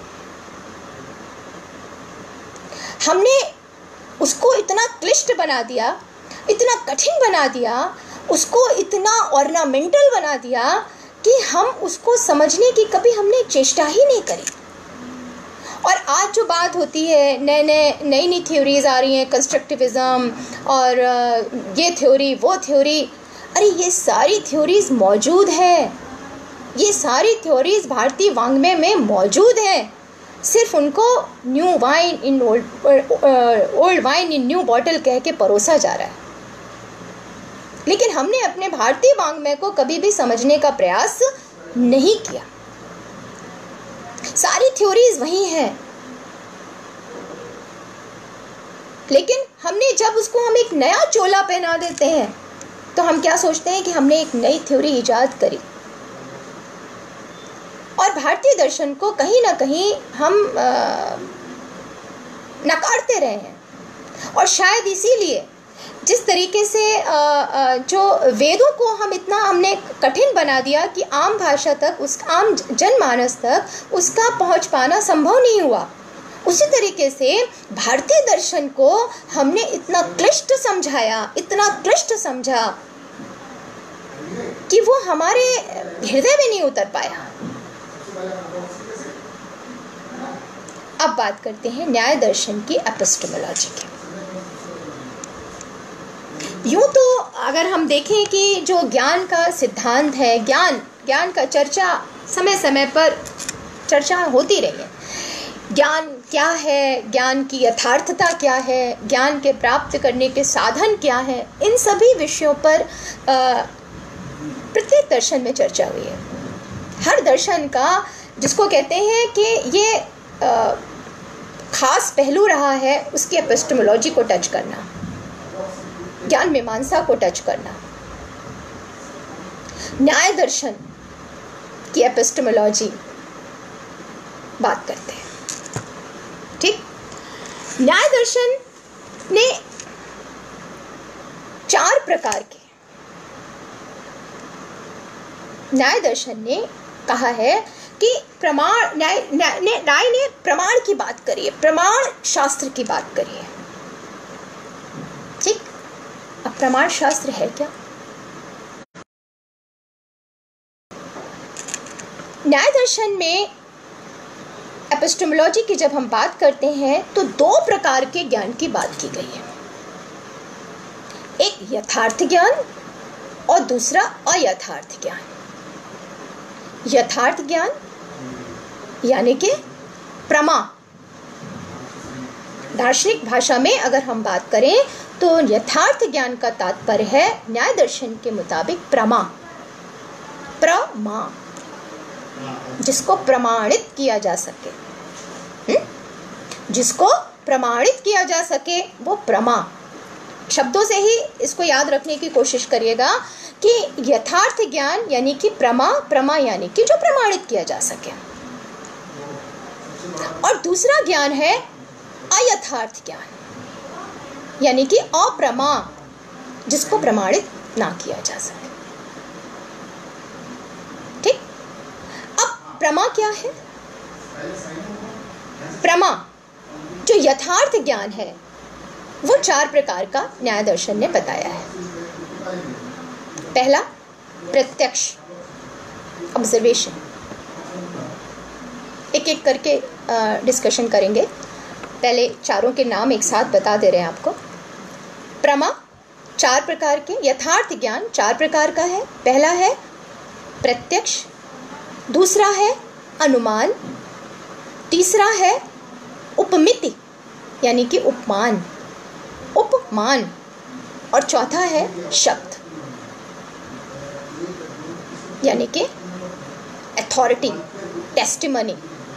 Speaker 1: हमने उसको इतना क्लिष्ट बना दिया, इतना कठिन बना दिया, उसको इतना ऑर्नामेंटल बना दिया कि हम उसको समझने की कभी हमने चेष्टा ही नहीं करी। और आज जो बात होती है, नए नए नई नई थ्योरीज आ रही हैं, कंस्ट्रक्टिविज़म और ये थ्योरी वो थ्योरी, अरे ये सारी थ्योरीज मौजूद है, ये सारी थ्योरीज भारतीय वाङ्मय में मौजूद हैं, सिर्फ उनको new wine in old old wine in new bottle कह के परोसा जा रहा है। लेकिन हमने अपने भारतीय वाङ्मय को कभी भी समझने का प्रयास नहीं किया। सारी थ्योरीज वही हैं, लेकिन हमने जब उसको हम एक नया चोला पहना देते हैं तो हम क्या सोचते हैं कि हमने एक नई थ्योरी इजाद करी, और भारतीय दर्शन को कहीं ना कहीं हम नकारते रहे हैं। और शायद इसीलिए जिस तरीके से जो वेदों को हम इतना हमने कठिन बना दिया कि आम भाषा तक, उस आम जनमानस तक उसका पहुंच पाना संभव नहीं हुआ, उसी तरीके से भारतीय दर्शन को हमने इतना क्लिष्ट समझाया, इतना क्लिष्ट समझा कि वो हमारे हृदय में नहीं उतर पाया। अब बात करते हैं न्याय दर्शन की एपिस्टेमोलॉजी की। यूं तो अगर हम देखें कि जो ज्ञान का सिद्धांत है, ज्ञान ज्ञान का चर्चा समय समय पर चर्चा होती रही है। ज्ञान क्या है, ज्ञान की यथार्थता क्या है, ज्ञान के प्राप्त करने के साधन क्या है, इन सभी विषयों पर प्रत्येक दर्शन में चर्चा हुई है। हर दर्शन का, जिसको कहते हैं कि ये आ, खास पहलू रहा है, उसकी एपिस्टेमोलॉजी को टच करना, ज्ञान मीमांसा को टच करना। न्याय दर्शन की एपिस्टेमोलॉजी बात करते हैं, ठीक। न्याय दर्शन ने चार प्रकार के, न्याय दर्शन ने कहा है कि प्रमाण, न्याय न्याय ने न्याय ने प्रमाण की बात करी है, प्रमाण शास्त्र की बात करी है, ठीक। अब प्रमाण शास्त्र है क्या? न्याय दर्शन में एपिस्टेमोलॉजी की जब हम बात करते हैं तो दो प्रकार के ज्ञान की बात की गई है, एक यथार्थ ज्ञान और दूसरा अयथार्थ ज्ञान। यथार्थ ज्ञान यानी कि प्रमा, दार्शनिक भाषा में अगर हम बात करें तो यथार्थ ज्ञान का तात्पर्य है न्याय दर्शन के मुताबिक प्रमा, प्रमा, जिसको प्रमाणित किया जा सके, हुँ? जिसको प्रमाणित किया जा सके वो प्रमा। शब्दों से ही इसको याद रखने की कोशिश करिएगा कि यथार्थ ज्ञान यानी कि प्रमा, प्रमा यानी कि जो प्रमाणित किया जा सके, और दूसरा ज्ञान है अयथार्थ ज्ञान यानी कि अप्रमा, जिसको प्रमाणित ना किया जा सके, ठीक। अब प्रमा क्या है? प्रमा जो यथार्थ ज्ञान है वो चार प्रकार का न्याय दर्शन ने बताया है। पहला प्रत्यक्ष, ऑब्जर्वेशन, एक एक करके डिस्कशन करेंगे। पहले चारों के नाम एक साथ बता दे रहे हैं आपको। प्रमा चार प्रकार के, यथार्थ ज्ञान चार प्रकार का है। पहला है प्रत्यक्ष, दूसरा है अनुमान, तीसरा है उपमिति यानी कि उपमान, उपमान, और चौथा है शब्द यानी कि अथॉरिटी, टेस्टिमनी।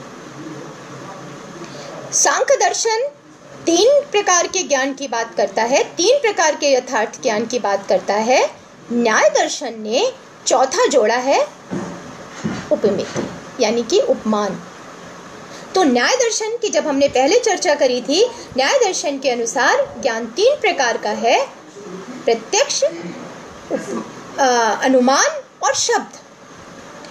Speaker 1: सांख्य दर्शन तीन प्रकार के ज्ञान की बात करता है, तीन प्रकार के यथार्थ ज्ञान की बात करता है। न्याय दर्शन ने चौथा जोड़ा है उपमिति यानी कि उपमान। तो न्याय दर्शन की जब हमने पहले चर्चा करी थी, न्याय दर्शन के अनुसार ज्ञान तीन प्रकार का है, प्रत्यक्ष, अनुमान और शब्द।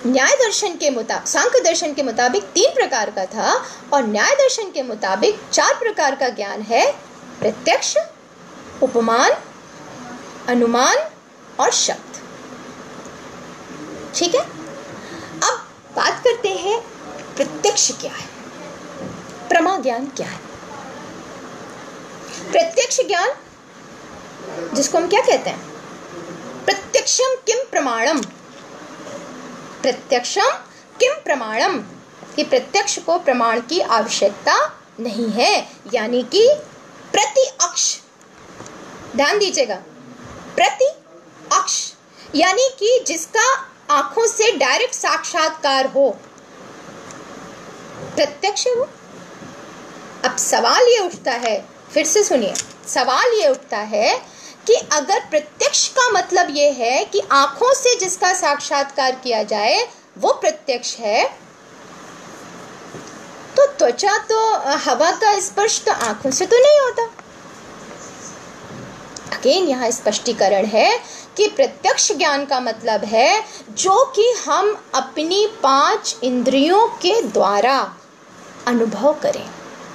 Speaker 1: न्याय दर्शन के मुताबिक, सांख्य दर्शन के मुताबिक तीन प्रकार का था और न्याय दर्शन के मुताबिक चार प्रकार का ज्ञान है। प्रत्यक्ष, उपमान, अनुमान और शब्द। ठीक है, अब बात करते हैं प्रत्यक्ष क्या है, प्रमा ज्ञान क्या है। प्रत्यक्ष ज्ञान जिसको हम क्या कहते हैं, प्रत्यक्षम किम प्रमाणम, प्रत्यक्षम किम प्रमाणम, कि प्रत्यक्ष को प्रमाण की आवश्यकता नहीं है, यानी कि प्रति अक्ष, ध्यान दीजिएगा, प्रति अक्ष यानी कि जिसका आंखों से डायरेक्ट साक्षात्कार हो, प्रत्यक्ष हो। अब सवाल ये उठता है, फिर से सुनिए, सवाल ये उठता है कि अगर प्रत्यक्ष का मतलब ये है कि आंखों से जिसका साक्षात्कार किया जाए वो प्रत्यक्ष है, तो त्वचा तो हवा का स्पर्श तो आंखों से तो नहीं होता। अगेन यहाँ स्पष्टीकरण है कि प्रत्यक्ष ज्ञान का मतलब है जो कि हम अपनी पांच इंद्रियों के द्वारा अनुभव करें।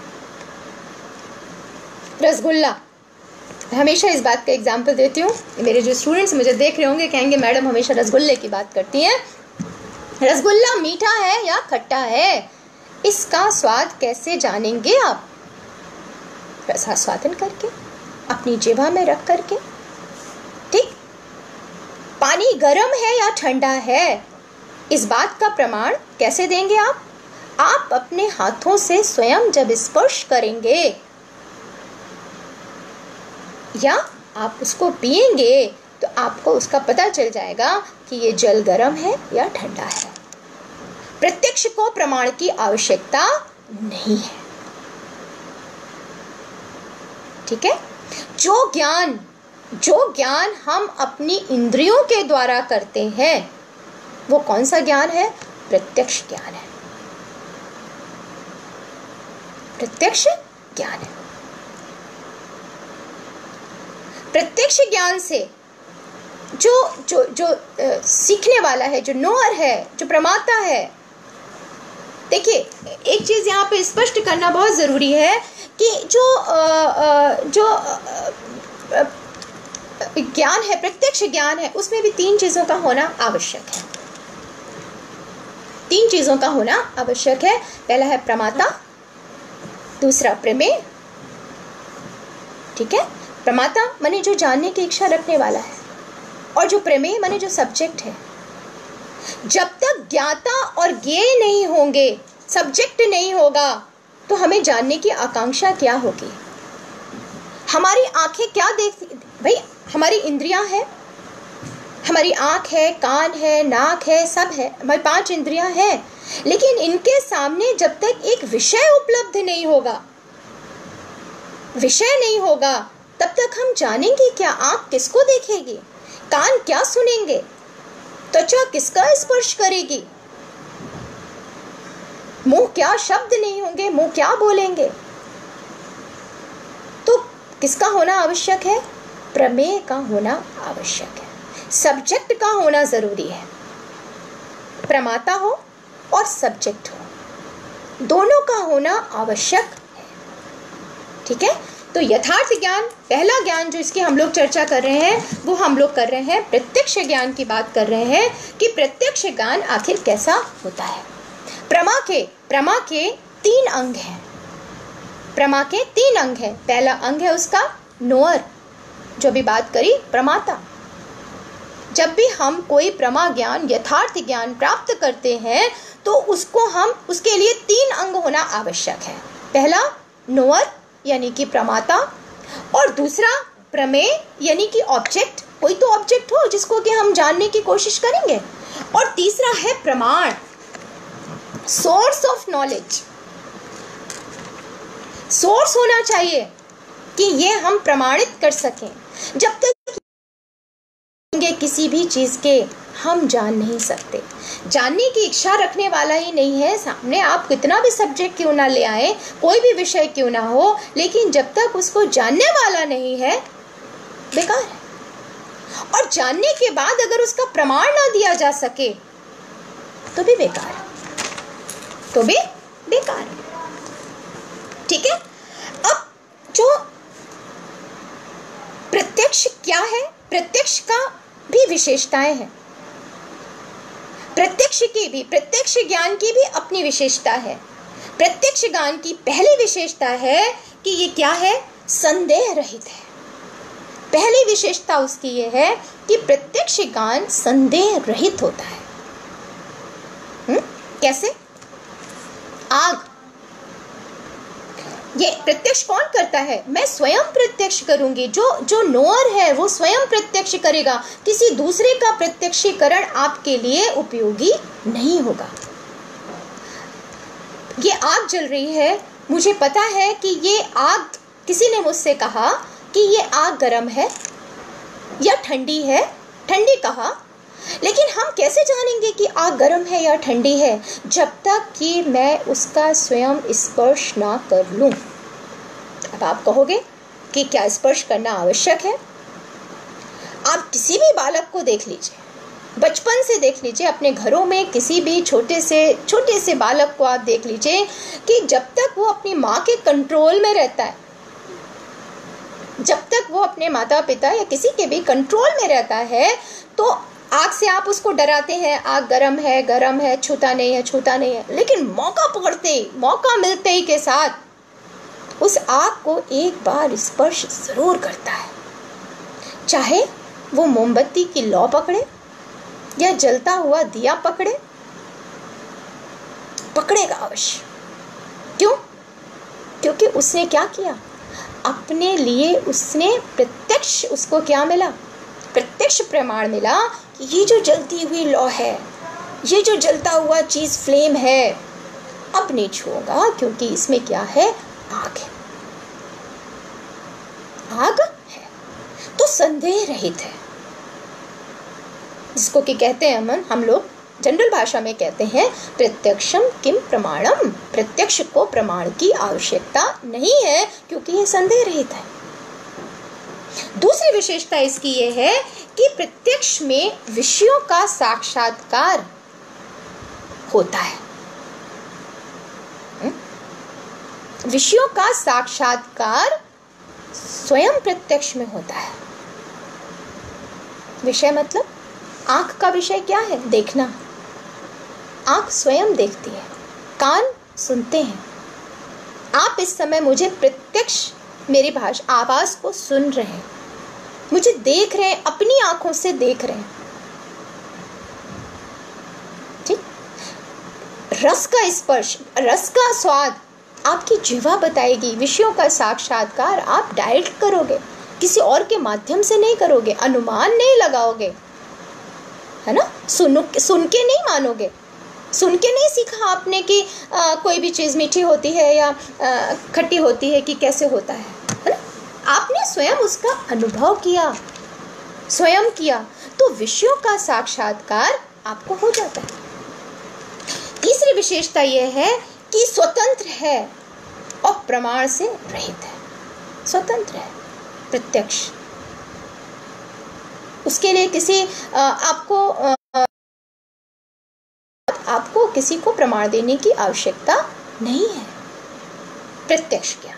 Speaker 1: रसगुल्ला, हमेशा इस बात का एग्जाम्पल देती हूँ, मेरे जो स्टूडेंट्स मुझे देख रहे होंगे कहेंगे मैडम हमेशा रसगुल्ले की बात करती हैं। रसगुल्ला मीठा है या खट्टा है, इसका स्वाद कैसे जानेंगे आप? रसास्वादन करके, अपनी जिह्वा में रख करके। ठीक, पानी गर्म है या ठंडा है, इस बात का प्रमाण कैसे देंगे आप? आप अपने हाथों से स्वयं जब स्पर्श करेंगे या आप उसको पिएंगे तो आपको उसका पता चल जाएगा कि ये जल गर्म है या ठंडा है। प्रत्यक्ष को प्रमाण की आवश्यकता नहीं है। ठीक है, जो ज्ञान जो ज्ञान हम अपनी इंद्रियों के द्वारा करते हैं वो कौन सा ज्ञान है? प्रत्यक्ष ज्ञान है, प्रत्यक्ष ज्ञान है। प्रत्यक्ष ज्ञान से जो जो जो आ, सीखने वाला है, जो नोअर है, जो प्रमाता है। देखिए, एक चीज़ यहाँ पे स्पष्ट करना बहुत ज़रूरी है कि जो आ, आ, जो ज्ञान है, प्रत्यक्ष ज्ञान है, उसमें भी तीन चीज़ों का होना आवश्यक है। तीन चीज़ों का होना आवश्यक है। पहला है प्रमाता, दूसरा प्रमेय। ठीक है, प्रमाता माने जो जानने की इच्छा रखने वाला है, और जो प्रमेय माने जो सब्जेक्ट है। जब तक ज्ञाता और ज्ञेय नहीं होंगे, सब्जेक्ट नहीं होगा, तो हमें जानने की आकांक्षा क्या होगी? हमारी आंखें क्या देखती? भाई हमारी इंद्रियां हैं, हमारी आंख है, कान है, नाक है, सब है, हमारी पांच इंद्रियां हैं, लेकिन इनके सामने जब तक एक विषय उपलब्ध नहीं होगा, विषय नहीं होगा, तब तक हम जानेंगे क्या? आंख किसको देखेगी? कान क्या सुनेंगे? त्वचा किसका स्पर्श करेगी? मुंह क्या शब्द नहीं होंगे, मुंह क्या बोलेंगे? तो किसका होना आवश्यक है? प्रमेय का होना आवश्यक है, सब्जेक्ट का होना जरूरी है। प्रमाता हो और सब्जेक्ट हो, दोनों का होना आवश्यक है। ठीक है, तो यथार्थ ज्ञान, पहला ज्ञान जो इसकी हम लोग चर्चा कर रहे हैं, वो हम लोग कर रहे हैं प्रत्यक्ष ज्ञान की बात कर रहे हैं कि प्रत्यक्ष ज्ञान आखिर कैसा होता है। प्रमा के प्रमा के तीन अंग हैं। प्रमा के तीन अंग हैं। पहला अंग है उसका नोअर, जो भी बात करी, प्रमाता। जब भी हम कोई प्रमा ज्ञान, यथार्थ ज्ञान प्राप्त करते हैं तो उसको हम, उसके लिए तीन अंग होना आवश्यक है। पहला नोअर यानी कि प्रमाता, और दूसरा प्रमेय यानी कि ऑब्जेक्ट, कोई तो ऑब्जेक्ट हो जिसको कि हम जानने की कोशिश करेंगे, और तीसरा है प्रमाण, सोर्स ऑफ नॉलेज। सोर्स होना चाहिए कि ये हम प्रमाणित कर सकें। जब तक किसी भी चीज के हम जान नहीं सकते। जानने की इच्छा रखने वाला ही नहीं है, सामने आप कितना भी सब्जेक्ट क्यों ना ले आए, कोई भी विषय क्यों ना हो, लेकिन जब तक उसको जानने वाला नहीं है, बेकार है। और जानने के बाद अगर उसका प्रमाण ना दिया जा सके तो भी बेकार है, तो भी बेकार है। ठीक है। अब जो प्रत्यक्ष क्या है, प्रत्यक्ष का भी विशेषताएं हैं, प्रत्यक्ष की भी, प्रत्यक्ष ज्ञान की भी अपनी विशेषता है। प्रत्यक्ष ज्ञान की पहली विशेषता है कि ये क्या है, संदेह रहित है। पहली विशेषता उसकी ये है कि प्रत्यक्ष ज्ञान संदेह रहित होता है। हुँ? कैसे? आग, ये प्रत्यक्ष कौन करता है? मैं स्वयं प्रत्यक्ष करूंगी। जो जो नोअर है वो स्वयं प्रत्यक्ष करेगा, किसी दूसरे का प्रत्यक्षीकरण आपके लिए उपयोगी नहीं होगा। ये आग जल रही है, मुझे पता है कि ये आग, किसी ने मुझसे कहा कि ये आग गर्म है या ठंडी है, ठंडी कहा, लेकिन हम कैसे जानेंगे कि आग गर्म है या ठंडी है जब तक कि मैं उसका स्वयं स्पर्श ना कर लूं। अब आप कहोगे कि क्या स्पर्श करना आवश्यक है? आप किसी भी बालक को देख लीजिए, बचपन से देख लीजिए, अपने घरों में किसी भी छोटे से छोटे से बालक को आप देख लीजिए कि जब तक वो अपनी माँ के कंट्रोल में रहता है, जब तक वो अपने माता पिता या किसी के भी कंट्रोल में रहता है, तो आग से आप उसको डराते हैं, आग गरम है, गरम है, छूता नहीं है, छूता नहीं है, लेकिन मौका पकड़ते ही, मौका मिलते ही के साथ उस आग को एक बार स्पर्श जरूर करता है। चाहे वो मोमबत्ती की लौ पकड़े या जलता हुआ दिया पकड़े, पकड़ेगा अवश्य। क्यों? क्योंकि उसने क्या किया, अपने लिए उसने प्रत्यक्ष, उसको क्या मिला, प्रत्यक्ष प्रमाण मिला कि ये जो जलती हुई लौ है, ये जो जलता हुआ चीज फ्लेम है, अब नहीं छूऊंगा, क्योंकि इसमें क्या है, आग है, आग है, तो संदेह रहित है। जिसको कि कहते हैं हम हम लोग जनरल भाषा में कहते हैं प्रत्यक्षम किम प्रमाणम, प्रत्यक्ष को प्रमाण की आवश्यकता नहीं है क्योंकि ये संदेह रहित है। दूसरी विशेषता इसकी ये है कि प्रत्यक्ष में विषयों का साक्षात्कार होता है। विषयों का साक्षात्कार स्वयं प्रत्यक्ष में होता है। विषय मतलब आंख का विषय क्या है, देखना। आंख स्वयं देखती है, कान सुनते हैं। आप इस समय मुझे प्रत्यक्ष मेरी भाषा आवाज को सुन रहे हैं, मुझे देख रहे हैं, अपनी आंखों से देख रहे हैं। ठीक। रस का स्पर्श, रस का स्वाद आपकी जिह्वा बताएगी। विषयों का साक्षात्कार आप डायरेक्ट करोगे, किसी और के माध्यम से नहीं करोगे, अनुमान नहीं लगाओगे, है ना। सुन सुन के नहीं मानोगे, सुन के नहीं सीखा आपने कि आ, कोई भी चीज़ मीठी होती है या आ, खट्टी होती है कि कैसे होता है, है ना। आपने स्वयं उसका अनुभव किया, स्वयं किया, तो विषयों का साक्षात्कार आपको हो जाता है। तीसरी विशेषता यह है कि स्वतंत्र है और प्रमाण से रहित है। स्वतंत्र है, प्रत्यक्ष, उसके लिए किसी आ, आपको आ, आपको किसी को प्रमाण देने की आवश्यकता नहीं है। प्रत्यक्ष ज्ञान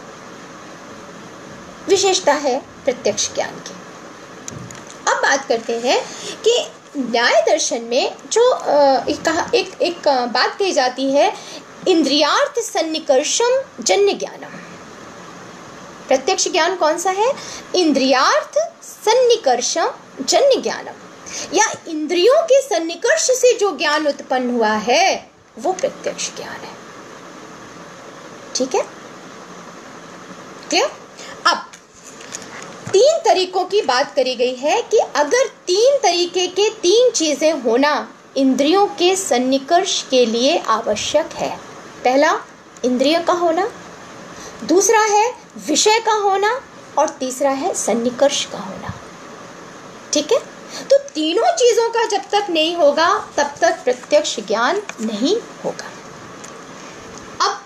Speaker 1: विशेषता है प्रत्यक्ष ज्ञान की। अब बात करते हैं कि न्याय दर्शन में जो एक एक, एक बात कही जाती है, इंद्रियार्थ सन्निकर्षम जन्य ज्ञानम। प्रत्यक्ष ज्ञान कौन सा है? इंद्रियार्थ सन्निकर्षम जन्य ज्ञानम, या इंद्रियों के सन्निकर्ष से जो ज्ञान उत्पन्न हुआ है वो प्रत्यक्ष ज्ञान है। ठीक है, क्लियर? अब तीन तरीकों की बात करी गई है कि अगर तीन तरीके के तीन चीजें होना इंद्रियों के सन्निकर्ष के लिए आवश्यक है। पहला इंद्रिय का होना, दूसरा है विषय का होना, और तीसरा है सन्निकर्ष का होना। ठीक है, तो तीनों चीजों का जब तक नहीं होगा तब तक प्रत्यक्ष ज्ञान नहीं होगा। अब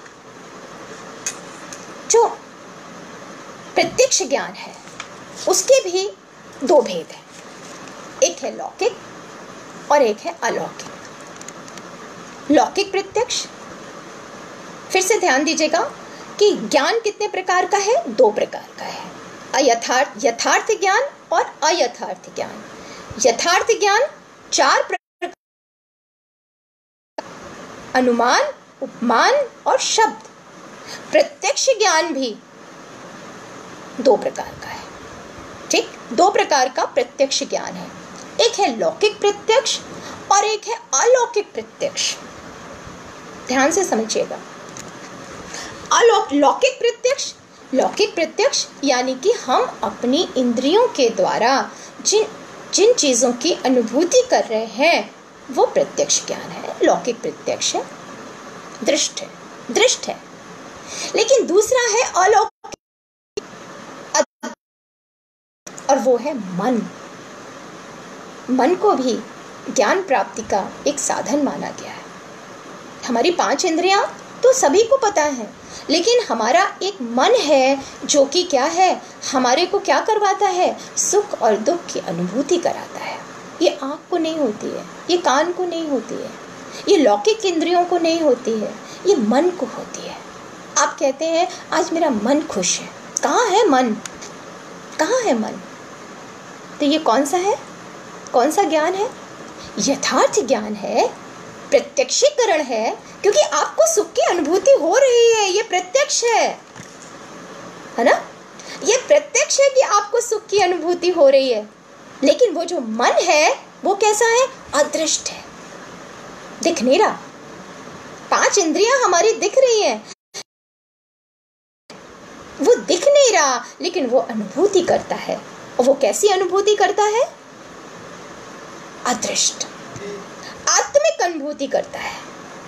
Speaker 1: जो प्रत्यक्ष ज्ञान है उसके भी दो भेद हैं, एक है लौकिक और एक है अलौकिक। लौकिक प्रत्यक्ष, फिर से ध्यान दीजिएगा कि ज्ञान कितने प्रकार का है? दो प्रकार का है, अयथार्थ यथार्थ ज्ञान और अयथार्थ ज्ञान। यथार्थ ज्ञान चार प्रकार, अनुमान, उपमान और शब्द। प्रत्यक्ष ज्ञान भी दो प्रकार का है, ठीक, दो प्रकार का प्रत्यक्ष ज्ञान है। एक है लौकिक प्रत्यक्ष और एक है अलौकिक प्रत्यक्ष। ध्यान से समझिएगा। अलौकिक प्रत्यक्ष, लौकिक प्रत्यक्ष यानी कि हम अपनी इंद्रियों के द्वारा जिन जिन चीज़ों की अनुभूति कर रहे हैं वो प्रत्यक्ष ज्ञान है, लौकिक प्रत्यक्ष है, दृष्ट है, दृष्ट है। लेकिन दूसरा है अलौकिक, और वो है मन। मन को भी ज्ञान प्राप्ति का एक साधन माना गया है। हमारी पांच इंद्रियां तो सभी को पता है, लेकिन हमारा एक मन है जो कि क्या है, हमारे को क्या करवाता है, सुख और दुख की अनुभूति कराता है। ये आँख को नहीं होती है, ये कान को नहीं होती है, ये लौकिक इंद्रियों को नहीं होती है, ये मन को होती है। आप कहते हैं आज मेरा मन खुश है, कहाँ है मन, कहाँ है मन? तो ये कौन सा है, कौन सा ज्ञान है? यथार्थ ज्ञान है, प्रत्यक्षीकरण है, क्योंकि आपको सुख की अनुभूति हो रही है, ये प्रत्यक्ष है, है ना? ये प्रत्यक्ष है कि आपको सुख की अनुभूति हो रही है। लेकिन वो जो मन है वो कैसा है? अदृष्ट है, दिख नहीं रहा। पांच इंद्रियां हमारी दिख रही हैं, वो दिख नहीं रहा, लेकिन वो अनुभूति करता है। और वो कैसी अनुभूति करता है? अदृष्ट, आत्मिक अनुभूति करता है,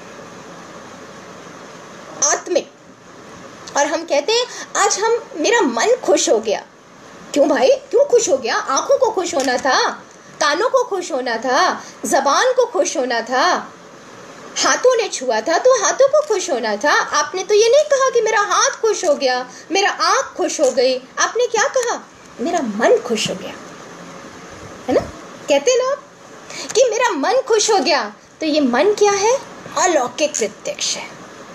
Speaker 1: आत्मिक। और हम कहते हैं आज हम मेरा मन खुश हो गया। क्यों भाई, क्यों खुश हो गया? आंखों को खुश होना था, कानों को खुश होना था, जबान को खुश होना था, हाथों ने छुआ था तो हाथों को खुश होना था। आपने तो ये नहीं कहा कि मेरा हाथ खुश हो गया, मेरा आंख खुश हो गई। आपने क्या कहा? मेरा मन खुश हो गया, है ना? कहते ना कि मेरा मन खुश हो गया। तो ये मन क्या है? अलौकिक प्रत्यक्ष है,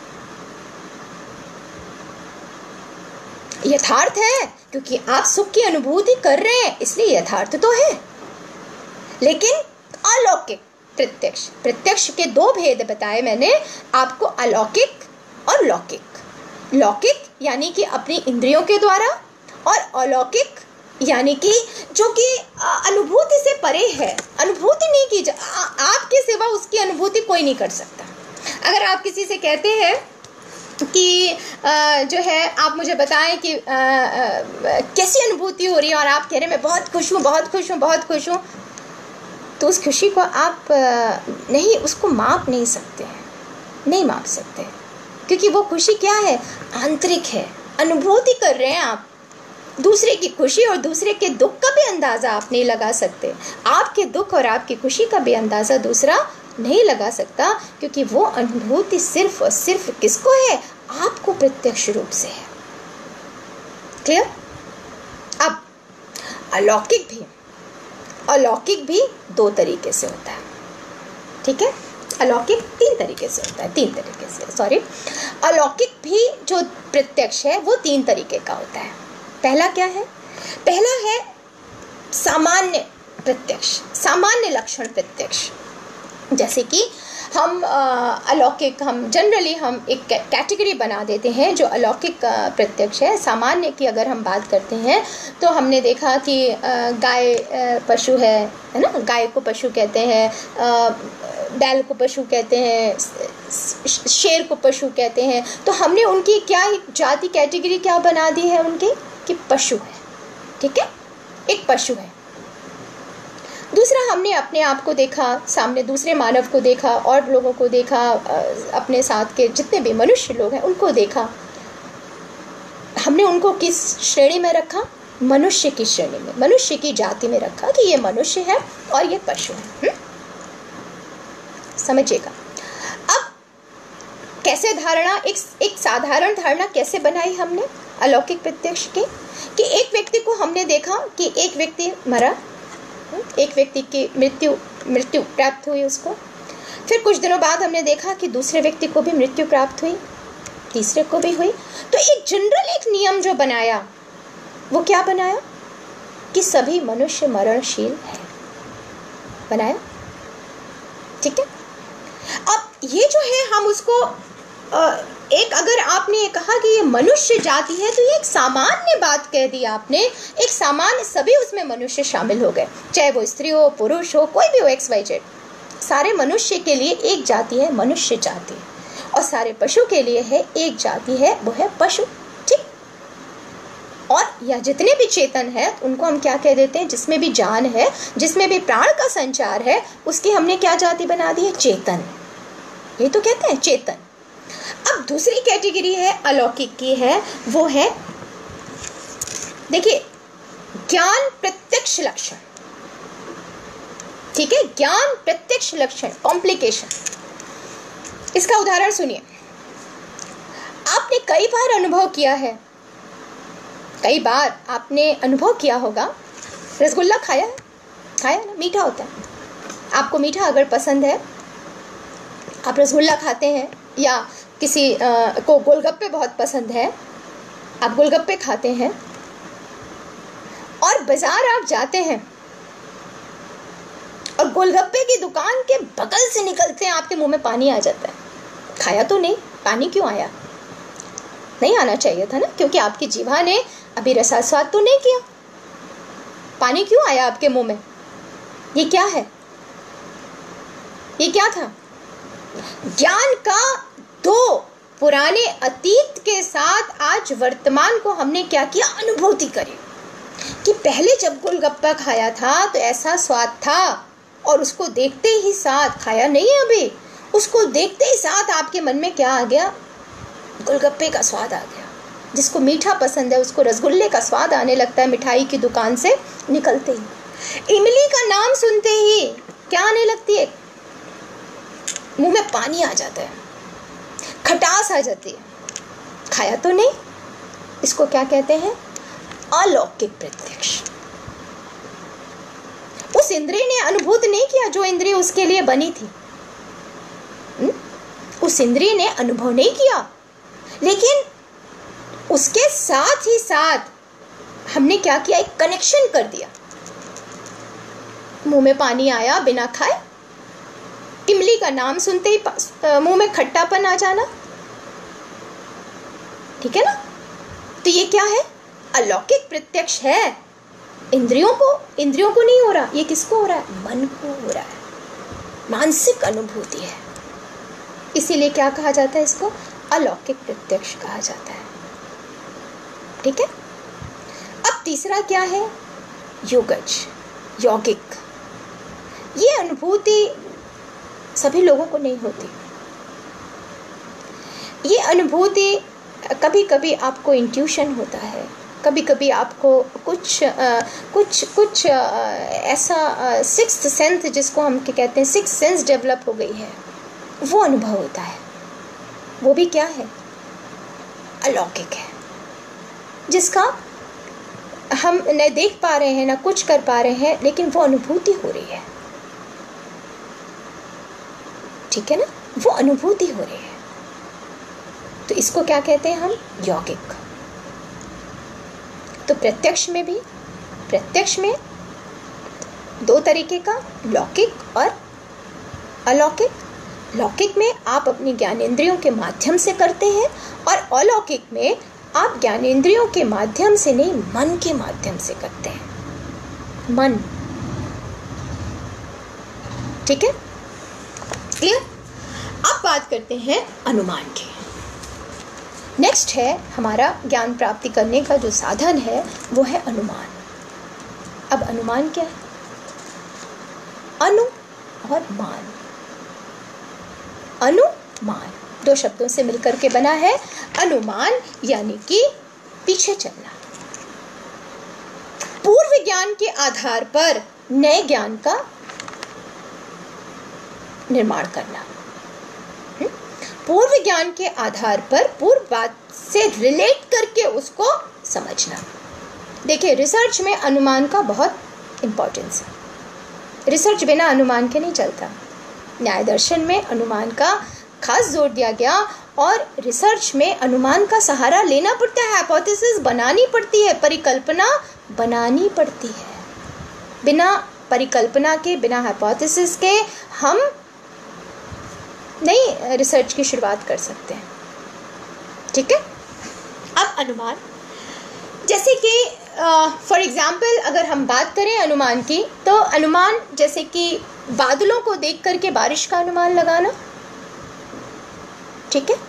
Speaker 1: यथार्थ है, क्योंकि आप सुख की अनुभूति कर रहे हैं, इसलिए यथार्थ तो है। लेकिन अलौकिक प्रत्यक्ष, प्रत्यक्ष के दो भेद बताए मैंने आपको, अलौकिक और लौकिक। लौकिक यानी कि अपनी इंद्रियों के द्वारा, और अलौकिक यानी कि जो कि अनुभूति से परे है, अनुभूति नहीं की जा, आपके सिवा उसकी अनुभूति कोई नहीं कर सकता। अगर आप किसी से कहते हैं कि आ, जो है आप मुझे बताएं कि आ, आ, कैसी अनुभूति हो रही है, और आप कह रहे हैं मैं बहुत खुश हूँ, बहुत खुश हूँ, बहुत खुश हूँ, तो उस खुशी को आप आ, नहीं, उसको माप नहीं सकते हैं, नहीं माप सकते, क्योंकि वो खुशी क्या है? आंतरिक है, अनुभूति कर रहे हैं आप। दूसरे की खुशी और दूसरे के दुख का भी अंदाज़ा आप नहीं लगा सकते, आपके दुख और आपकी खुशी का भी अंदाज़ा दूसरा नहीं लगा सकता, क्योंकि वो अनुभूति सिर्फ और सिर्फ किसको है? आपको प्रत्यक्ष रूप से है। क्लियर? अब अलौकिक भी, अलौकिक भी दो तरीके से होता है, ठीक है? अलौकिक तीन तरीके से होता है, तीन तरीके से, सॉरी, अलौकिक भी जो प्रत्यक्ष है वो तीन तरीके का होता है। पहला क्या है? पहला है सामान्य प्रत्यक्ष, सामान्य लक्षण प्रत्यक्ष। जैसे कि हम अलौकिक, हम जनरली हम एक कैटेगरी बना देते हैं जो अलौकिक प्रत्यक्ष है। सामान्य की अगर हम बात करते हैं तो हमने देखा कि गाय पशु है, है ना? गाय को पशु कहते हैं, बैल को पशु कहते हैं, शेर को पशु कहते हैं। तो हमने उनकी क्या जाति, कैटेगरी क्या बना दी है उनकी, कि पशु है, ठीक है, एक पशु है। दूसरा, हमने अपने आप को देखा, सामने दूसरे मानव को देखा, और लोगों को देखा, अपने साथ के जितने भी मनुष्य लोग हैं उनको देखा, हमने उनको किस श्रेणी में रखा? मनुष्य की श्रेणी में, मनुष्य की जाति में रखा कि ये मनुष्य है और ये पशु है। समझिएगा। अब कैसे धारणा, एक एक साधारण धारणा कैसे बनाई हमने अलौकिक प्रत्यक्ष के, कि एक व्यक्ति को हमने देखा कि एक व्यक्ति मरा, एक व्यक्ति की मृत्यु मृत्यु प्राप्त हुई उसको, फिर कुछ दिनों बाद हमने देखा कि दूसरे व्यक्ति को भी मृत्यु प्राप्त हुई, तीसरे को भी हुई। तो एक जनरल एक नियम जो बनाया, वो क्या बनाया कि सभी मनुष्य मरणशील है, बनाया। ठीक है। अब ये जो है हम उसको एक, अगर आपने ये कहा कि ये मनुष्य जाति है, तो ये एक सामान्य बात कह दी आपने, एक सामान्य, सभी उसमें मनुष्य शामिल हो गए, चाहे वो स्त्री हो, पुरुष हो, कोई भी हो, एक्स वाई जेड, सारे मनुष्य के लिए एक जाति है, मनुष्य जाति, और सारे पशु के लिए है एक जाति है, वो है पशु। ठीक। और या जितने भी चेतन है उनको हम क्या कह देते हैं, जिसमें भी जान है, जिसमें भी प्राण का संचार है, उसकी हमने क्या जाति बना दी है, चेतन। ये तो कहते हैं चेतन। अब दूसरी कैटेगरी है अलौकिक की है, वो है, देखिए, ज्ञान प्रत्यक्ष लक्षण। ठीक है, ज्ञान प्रत्यक्ष लक्षण, कॉम्प्लिकेशन। इसका उदाहरण सुनिए। आपने कई बार अनुभव किया है, कई बार आपने अनुभव किया होगा, रसगुल्ला खाया है, खाया ना, मीठा होता है। आपको मीठा अगर पसंद है, आप रसगुल्ला खाते हैं, या किसी आ, को गोलगप्पे बहुत पसंद है, आप गोलगप्पे खाते हैं, और बाजार आप जाते हैं और गोलगप्पे की दुकान के बगल से निकलते हैं, आपके मुंह में पानी आ जाता है। खाया तो नहीं, पानी क्यों आया? नहीं आना चाहिए था ना, क्योंकि आपकी जीवा ने अभी रसास्वाद तो नहीं किया, पानी क्यों आया आपके मुंह में? ये क्या है? ये क्या था? ज्ञान का दो पुराने अतीत के साथ आज वर्तमान को हमने क्या किया, अनुभूति करी कि पहले जब गोलगप्पा खाया था तो ऐसा स्वाद था, और उसको देखते ही साथ, खाया नहीं है अभी, उसको देखते ही साथ आपके मन में क्या आ गया, गोलगप्पे का स्वाद आ गया। जिसको मीठा पसंद है उसको रसगुल्ले का स्वाद आने लगता है मिठाई की दुकान से निकलते ही। इमली का नाम सुनते ही क्या आने लगती है, मुंह में पानी आ जाता है, खटास आ जाती है। खाया तो नहीं, इसको क्या कहते हैं, अलौकिक प्रत्यक्ष। उस इंद्रिय ने अनुभूत नहीं किया जो इंद्रिय उसके लिए बनी थी, हुँ? उस इंद्रिय ने अनुभव नहीं किया, लेकिन उसके साथ ही साथ हमने क्या किया, एक कनेक्शन कर दिया। मुंह में पानी आया बिना खाए, इमली का नाम सुनते ही मुंह में खट्टापन आ जाना। ठीक है ना? तो ये क्या है, अलौकिक प्रत्यक्ष है। इंद्रियों को इंद्रियों को नहीं हो रहा, ये किसको हो रहा है, मन को हो रहा है, मानसिक अनुभूति है। इसीलिए क्या कहा जाता है, इसको अलौकिक प्रत्यक्ष कहा जाता है। ठीक है। अब तीसरा क्या है, योगज, यौगिक। ये अनुभूति सभी लोगों को नहीं होती। ये अनुभूति कभी कभी आपको इंट्यूशन होता है, कभी कभी आपको कुछ आ, कुछ कुछ आ, ऐसा सिक्स्थ सेंस, जिसको हम कहते हैं सिक्स्थ सेंस, डेवलप हो गई है, वो अनुभव होता है। वो भी क्या है, अलौकिक है, जिसका हम न देख पा रहे हैं, ना कुछ कर पा रहे हैं, लेकिन वो अनुभूति हो रही है। ठीक है ना, वो अनुभूति हो रही है। तो इसको क्या कहते हैं हम, यौगिक। तो प्रत्यक्ष में भी, प्रत्यक्ष में दो तरीके का, लौकिक और अलौकिक। लौकिक में आप अपनी ज्ञानेंद्रियों के माध्यम से करते हैं, और अलौकिक में आप ज्ञानेंद्रियों के माध्यम से नहीं, मन के माध्यम से करते हैं। मन। ठीक है, क्लियर? अब बात करते हैं अनुमान की। नेक्स्ट है हमारा ज्ञान प्राप्ति करने का जो साधन है, वो है अनुमान। अब अनुमान क्या है, अनु और मान। अनुमान दो शब्दों से मिलकर के बना है। अनुमान यानी कि पीछे चलना, पूर्व ज्ञान के आधार पर नए ज्ञान का निर्माण करना। पूर्व ज्ञान के आधार पर पूर्व बात से रिलेट करके उसको समझना। देखिए, रिसर्च में अनुमान का बहुत इंपॉर्टेंस है। रिसर्च बिना अनुमान के नहीं चलता। न्याय दर्शन में अनुमान का खास जोर दिया गया और रिसर्च में अनुमान का सहारा लेना पड़ता है, हाइपोथेसिस बनानी पड़ती है, परिकल्पना बनानी पड़ती है। बिना परिकल्पना के, बिना हाइपोथेसिस के हम नहीं रिसर्च की शुरुआत कर सकते हैं। ठीक है। अब अनुमान, जैसे कि फॉर एग्जाम्पल अगर हम बात करें अनुमान की, तो अनुमान जैसे कि बादलों को देख करके बारिश का अनुमान लगाना। ठीक है।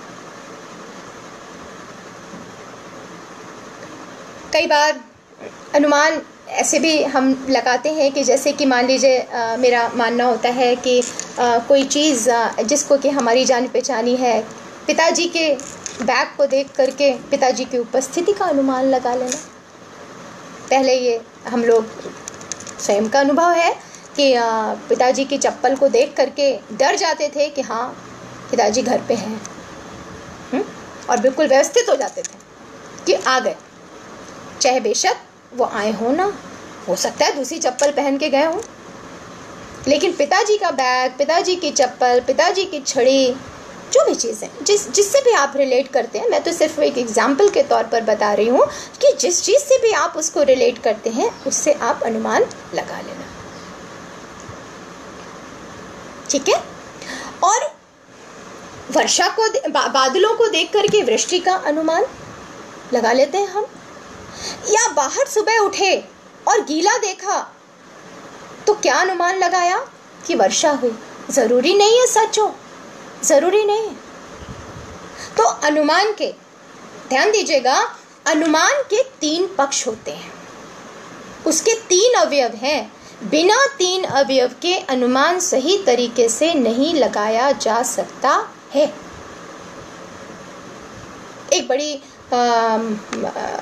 Speaker 1: कई बार अनुमान ऐसे भी हम लगाते हैं कि जैसे कि मान लीजिए मेरा मानना होता है कि आ, कोई चीज़ जिसको कि हमारी जान पहचानी है, पिताजी के बैग को देख करके पिताजी की उपस्थिति का अनुमान लगा लेना। पहले ये हम लोग स्वयं का अनुभव है कि पिताजी की चप्पल को देख करके डर जाते थे कि हाँ पिताजी घर पे हैं, और बिल्कुल व्यवस्थित हो जाते थे कि आ गए, चाहे बेशक वो आए हो ना, हो सकता है दूसरी चप्पल पहन के गए हों, लेकिन पिताजी का बैग, पिताजी की चप्पल, पिताजी की छड़ी, जो भी चीज़ें जिस जिससे भी आप रिलेट करते हैं, मैं तो सिर्फ एक एग्जाम्पल के तौर पर बता रही हूँ कि जिस चीज़ से भी आप उसको रिलेट करते हैं उससे आप अनुमान लगा लेना। ठीक है। और वर्षा को, बा, बादलों को देख करके वृष्टि का अनुमान लगा लेते हैं हम। या बाहर सुबह उठे और गीला देखा तो क्या अनुमान लगाया कि वर्षा हुई। ज़रूरी नहीं है सच हो, ज़रूरी नहीं है। तो अनुमान के, ध्यान दीजिएगा, अनुमान के तीन पक्ष होते हैं, उसके तीन अवयव हैं। बिना तीन अवयव के अनुमान सही तरीके से नहीं लगाया जा सकता है। एक बड़ी आ, आ,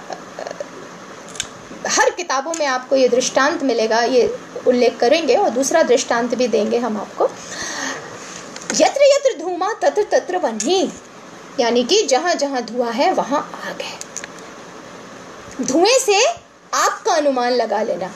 Speaker 1: हर किताबों में आपको ये दृष्टांत मिलेगा, ये उल्लेख करेंगे और दूसरा दृष्टांत भी देंगे हम आपको। यत्र यत्र धूमा तत्र तत्र वह्नि, यानी कि जहां जहां धुआं है वहां आग है। धुएं से आग का अनुमान लगा लेना,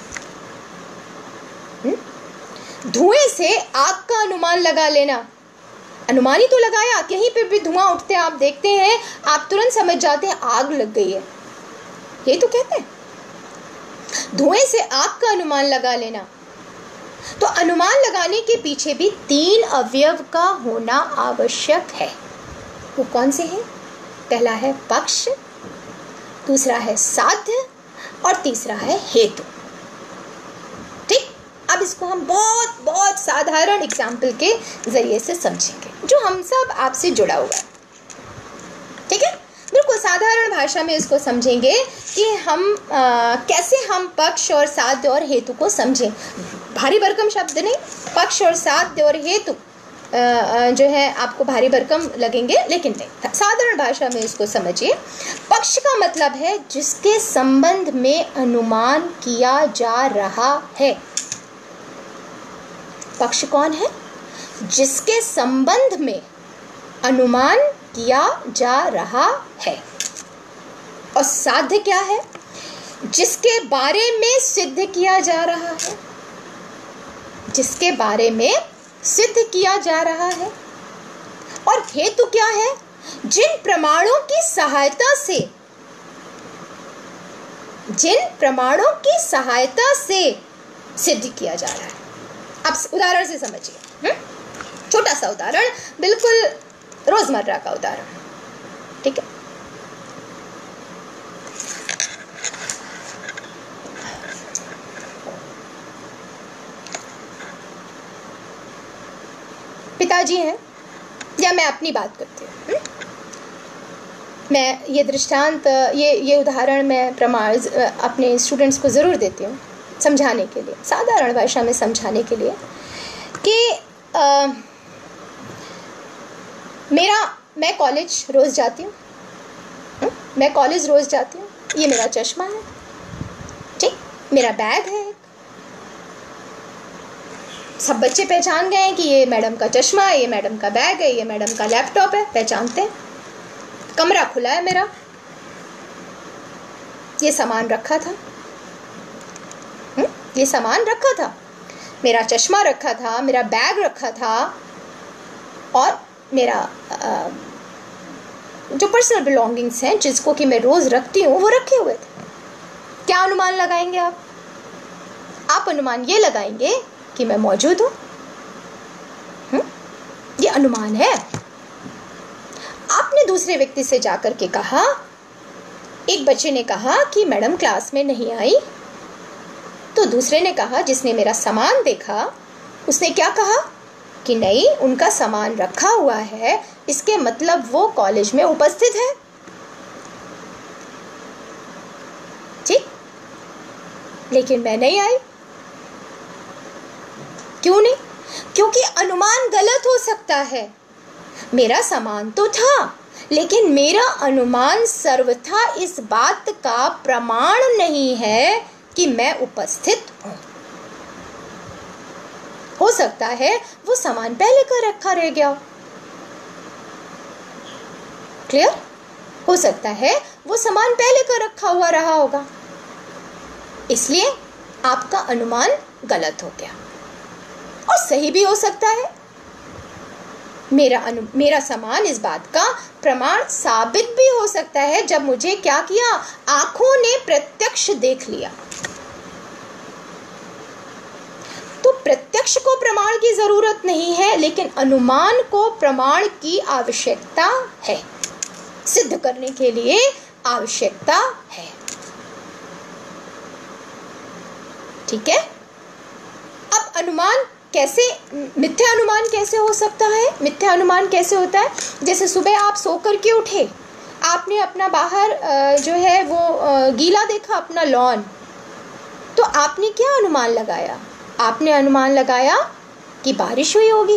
Speaker 1: धुएं से आग का अनुमान लगा लेना। अनुमान ही तो लगाया, कहीं पे भी धुआं उठते आप देखते हैं, आप तुरंत समझ जाते हैं आग लग गई है, यही तो कहते हैं। धुएं से आग का अनुमान लगा लेना। तो अनुमान लगाने के पीछे भी तीन अवयव का होना आवश्यक है। वो कौन से हैं? पहला है पक्ष, दूसरा है साध्य और तीसरा है हेतु। ठीक। अब इसको हम बहुत बहुत साधारण एग्जाम्पल के जरिए से समझेंगे जो हम सब आपसे जुड़ा हुआ है। ठीक है। बिल्कुल साधारण भाषा में इसको समझेंगे कि हम आ, कैसे हम पक्ष और साध्य और हेतु को समझें। भारी भरकम शब्द नहीं, पक्ष और साध्य और हेतु जो है आपको भारी भरकम लगेंगे, लेकिन नहीं, साधारण भाषा में इसको समझिए। पक्ष का मतलब है जिसके संबंध में अनुमान किया जा रहा है। पक्ष कौन है? जिसके संबंध में अनुमान किया जा रहा है। और साध्य क्या है? जिसके बारे में सिद्ध किया जा रहा है, जिसके बारे में सिद्ध किया जा रहा है। और हेतु क्या है? जिन प्रमाणों की सहायता से, जिन प्रमाणों की सहायता से सिद्ध किया जा रहा है। अब उदाहरण से समझिए, छोटा सा उदाहरण, बिल्कुल रोजमर्रा का उदाहरण। ठीक है। पिताजी हैं, या मैं अपनी बात करती हूँ, मैं ये दृष्टांत, ये ये उदाहरण मैं प्रमाण अपने स्टूडेंट्स को ज़रूर देती हूँ समझाने के लिए, साधारण भाषा में समझाने के लिए कि आ, मेरा मैं कॉलेज रोज़ जाती हूँ, मैं कॉलेज रोज़ जाती हूँ, ये मेरा चश्मा है, ठीक, मेरा बैग है, सब बच्चे पहचान गए हैं कि ये मैडम का चश्मा है, ये मैडम का बैग है, ये मैडम का लैपटॉप है, पहचानते हैं। कमरा खुला है मेरा, ये सामान रखा था, हुँ? ये सामान रखा था, मेरा चश्मा रखा था, मेरा बैग रखा था और मेरा आ, जो पर्सनल बिलोंगिंग्स हैं जिसको कि मैं रोज रखती हूँ वो रखे हुए थे। क्या अनुमान लगाएंगे आप? आप अनुमान ये लगाएंगे कि मैं मौजूद हूँ। ये अनुमान है। आपने दूसरे व्यक्ति से जाकर के कहा, एक बच्चे ने कहा कि मैडम क्लास में नहीं आई, तो दूसरे ने कहा, जिसने मेरा सामान देखा उसने क्या कहा कि नहीं, उनका सामान रखा हुआ है, इसके मतलब वो कॉलेज में उपस्थित है। ठीक, लेकिन मैं नहीं आई। क्यों नहीं? क्योंकि अनुमान गलत हो सकता है। मेरा सामान तो था, लेकिन मेरा अनुमान सर्वथा इस बात का प्रमाण नहीं है कि मैं उपस्थित हूं। हो सकता है वो सामान पहले का रखा रह गया। क्लियर? हो सकता है वो सामान पहले का रखा हुआ रहा होगा, इसलिए आपका अनुमान गलत हो गया। और सही भी हो सकता है। मेरा अनु मेरा सामान इस बात का प्रमाण साबित भी हो सकता है जब मुझे क्या किया, आंखों ने प्रत्यक्ष देख लिया। तो प्रत्यक्ष को प्रमाण की जरूरत नहीं है, लेकिन अनुमान को प्रमाण की आवश्यकता है, सिद्ध करने के लिए आवश्यकता है। ठीक है? अब अनुमान कैसे, मिथ्या अनुमान कैसे हो सकता है? मिथ्या अनुमान कैसे होता है? जैसे सुबह आप सो कर के उठे, आपने अपना बाहर जो है वो गीला देखा, अपना लॉन, तो आपने क्या अनुमान लगाया? आपने अनुमान लगाया कि बारिश हुई होगी।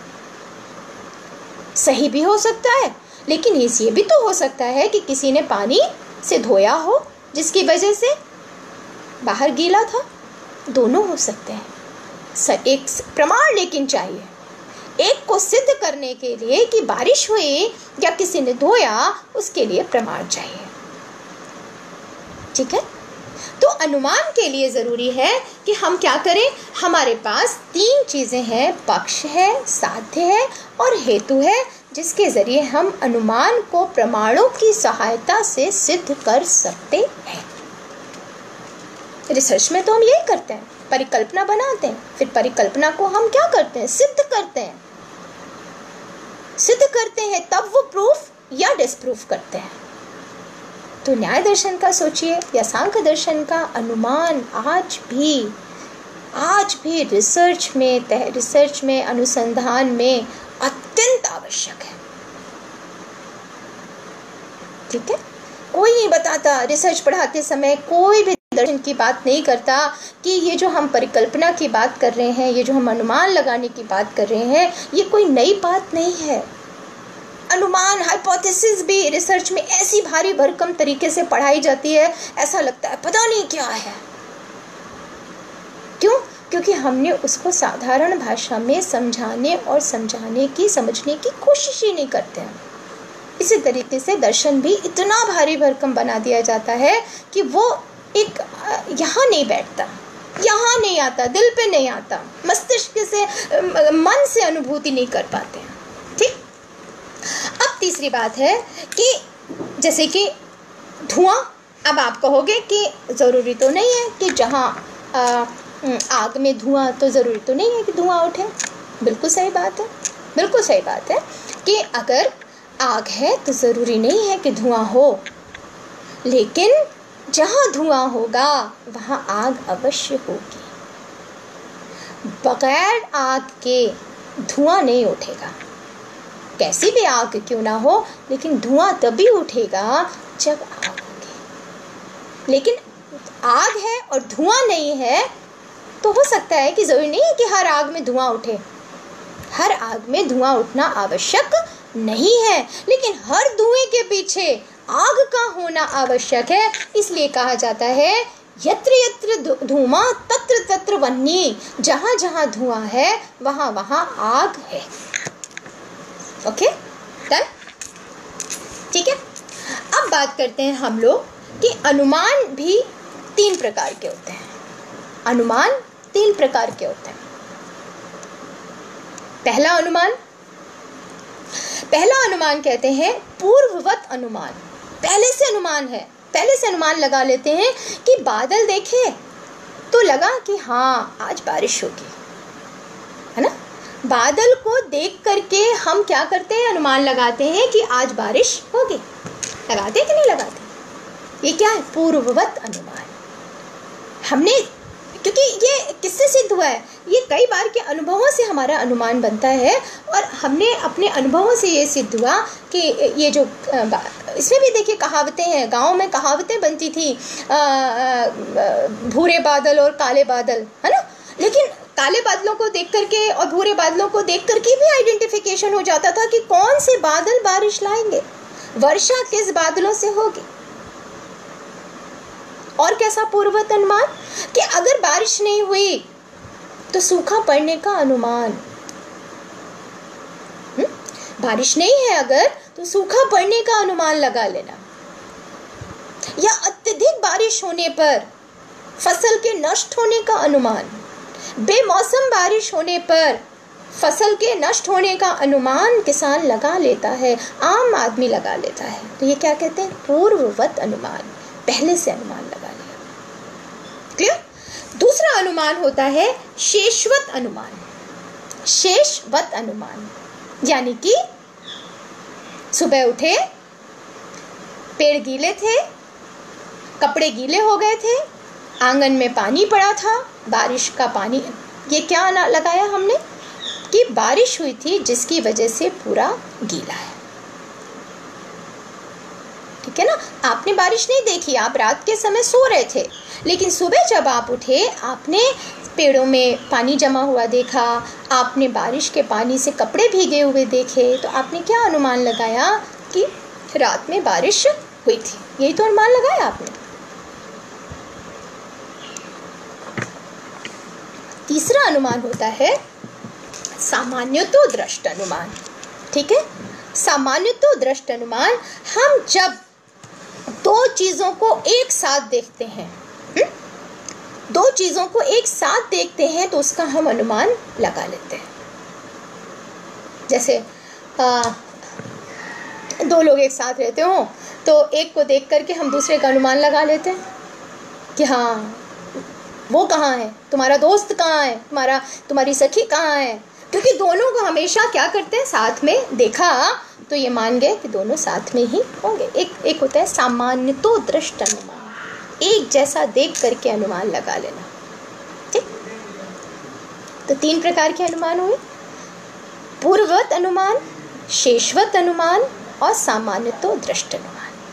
Speaker 1: सही भी हो सकता है, लेकिन ये भी तो हो सकता है कि किसी ने पानी से धोया हो जिसकी वजह से बाहर गीला था। दोनों हो सकते हैं। एक प्रमाण लेकिन चाहिए, एक को सिद्ध करने के लिए कि बारिश हुई या किसी ने धोया, उसके लिए प्रमाण चाहिए। ठीक है? तो अनुमान के लिए जरूरी है कि हम क्या करें, हमारे पास तीन चीजें हैं, पक्ष है, साध्य है और हेतु है, जिसके जरिए हम अनुमान को प्रमाणों की सहायता से सिद्ध कर सकते हैं। रिसर्च में तो हम यही करते हैं, परिकल्पना बनाते हैं, फिर परिकल्पना को हम क्या करते हैं, सिद्ध करते हैं। सिद्ध करते हैं तब वो प्रूफ या डिसप्रूफ करते हैं। तो न्याय दर्शन का सोचिए या सांख्य दर्शन का अनुमान आज भी आज भी रिसर्च में रिसर्च में अनुसंधान में अत्यंत आवश्यक है। ठीक है? कोई नहीं बताता, रिसर्च पढ़ाते समय कोई भी दर्शन की बात नहीं करता कि ये जो हम परिकल्पना की बात कर रहे हैं, ये जो हम अनुमान लगाने की बात कर रहे हैं, ये कोई नई बात नहीं है। अनुमान, हाइपोथेसिस भी रिसर्च में ऐसी भारी भरकम तरीके से पढ़ाई जाती है, ऐसा लगता है पता नहीं क्या है। क्यों? क्योंकि हमने उसको साधारण भाषा में समझाने और समझाने की समझने की कोशिश ही नहीं करते हैं। इसी तरीके से दर्शन भी इतना भारी भरकम बना दिया जाता है कि वो एक यहाँ नहीं बैठता, यहाँ नहीं आता, दिल पे नहीं आता, मस्तिष्क से, मन से अनुभूति नहीं कर पाते हैं। ठीक? अब तीसरी बात है कि जैसे कि धुआं, अब आप कहोगे कि ज़रूरी तो नहीं है कि जहाँ आग में धुआं, तो ज़रूरी तो नहीं है कि धुआं उठे। बिल्कुल सही बात है, बिल्कुल सही बात है कि अगर आग है तो ज़रूरी नहीं है कि धुआं हो, लेकिन जहाँ धुआं होगा वहाँ आग अवश्य होगी। बगैर आग के धुआं नहीं उठेगा। कैसी भी आग क्यों ना हो, लेकिन धुआं तभी उठेगा जब आग होगी। लेकिन आग है और धुआं नहीं है, तो हो सकता है कि ज़रूरी नहीं है कि हर आग में धुआं उठे। हर आग में धुआं उठना आवश्यक नहीं है, लेकिन हर धुएं के पीछे आग का होना आवश्यक है। इसलिए कहा जाता है यत्र यत्र धूमा तत्र तत्र वह्नि, जहाँ जहाँ धुआं है वहाँ वहाँ आग है। Okay, done? ठीक है? अब बात करते हैं हम लोग कि अनुमान भी तीन प्रकार के होते हैं। अनुमान तीन प्रकार के होते हैं। पहला अनुमान पहला अनुमान कहते हैं पूर्ववत अनुमान। पहले से अनुमान है, पहले से अनुमान लगा लेते हैं कि बादल देखे तो लगा कि हाँ आज बारिश होगी, है ना। बादल को देख करके हम क्या करते हैं, अनुमान लगाते हैं कि आज बारिश होगी। लगाते कि नहीं लगाते? ये क्या है? पूर्ववत अनुमान। हमने, क्योंकि ये किससे सिद्ध हुआ है? ये कई बार के अनुभवों से हमारा अनुमान बनता है, और हमने अपने अनुभवों से ये सिद्ध हुआ कि ये जो इसमें भी देखिए कहावतें हैं, गाँव में कहावतें बनती थी, भूरे बादल और काले बादल, है ना। लेकिन काले बादलों को देख करके और भूरे बादलों को देख करके भी आइडेंटिफिकेशन हो जाता था कि कौन से बादल बारिश लाएंगे, वर्षा किस बादलों से होगी। और कैसा पूर्ववत अनुमान कि अगर बारिश नहीं हुई तो सूखा पड़ने का अनुमान। हुँ? बारिश नहीं है अगर तो सूखा पड़ने का अनुमान लगा लेना, या अत्यधिक बारिश होने पर फसल के नष्ट होने का अनुमान, बेमौसम बारिश होने पर फसल के नष्ट होने का अनुमान किसान लगा लेता है, आम आदमी लगा लेता है। तो ये क्या कहते हैं? पूर्ववत अनुमान, पहले से अनुमान लगा लिया। क्लियर? दूसरा अनुमान होता है शेषवत अनुमान। शेषवत अनुमान यानी कि सुबह उठे, पेड़ गीले थे, कपड़े गीले हो गए थे, आंगन में पानी पड़ा था, बारिश का पानी, ये क्या लगाया हमने कि बारिश हुई थी जिसकी वजह से पूरा गीला है। ठीक है ना। आपने बारिश नहीं देखी, आप रात के समय सो रहे थे, लेकिन सुबह जब आप उठे आपने पेड़ों में पानी जमा हुआ देखा, आपने बारिश के पानी से कपड़े भीगे हुए देखे, तो आपने क्या अनुमान लगाया कि रात में बारिश हुई थी। यही तो अनुमान लगाया आपने। तीसरा अनुमान होता है सामान्यतो दृष्ट अनुमान। ठीक है। सामान्यतो दृष्ट अनुमान, हम जब दो चीजों को एक साथ देखते हैं, हुँ? दो चीजों को एक साथ देखते हैं तो उसका हम अनुमान लगा लेते हैं। जैसे आ, दो लोग एक साथ रहते हो तो एक को देख करके हम दूसरे का अनुमान लगा लेते हैं कि हाँ वो कहाँ है, तुम्हारा दोस्त कहाँ है, तुम्हारा तुम्हारी सखी कहाँ है, क्योंकि दोनों को हमेशा क्या करते हैं, साथ में देखा तो ये मान गए कि दोनों साथ में ही होंगे। एक एक होता है सामान्यतो दृष्ट अनुमान, एक जैसा देख करके अनुमान लगा लेना। ठीक। तो तीन प्रकार के अनुमान हुए, पूर्ववत अनुमान, शेषवत अनुमान और सामान्यतो दृष्ट अनुमान।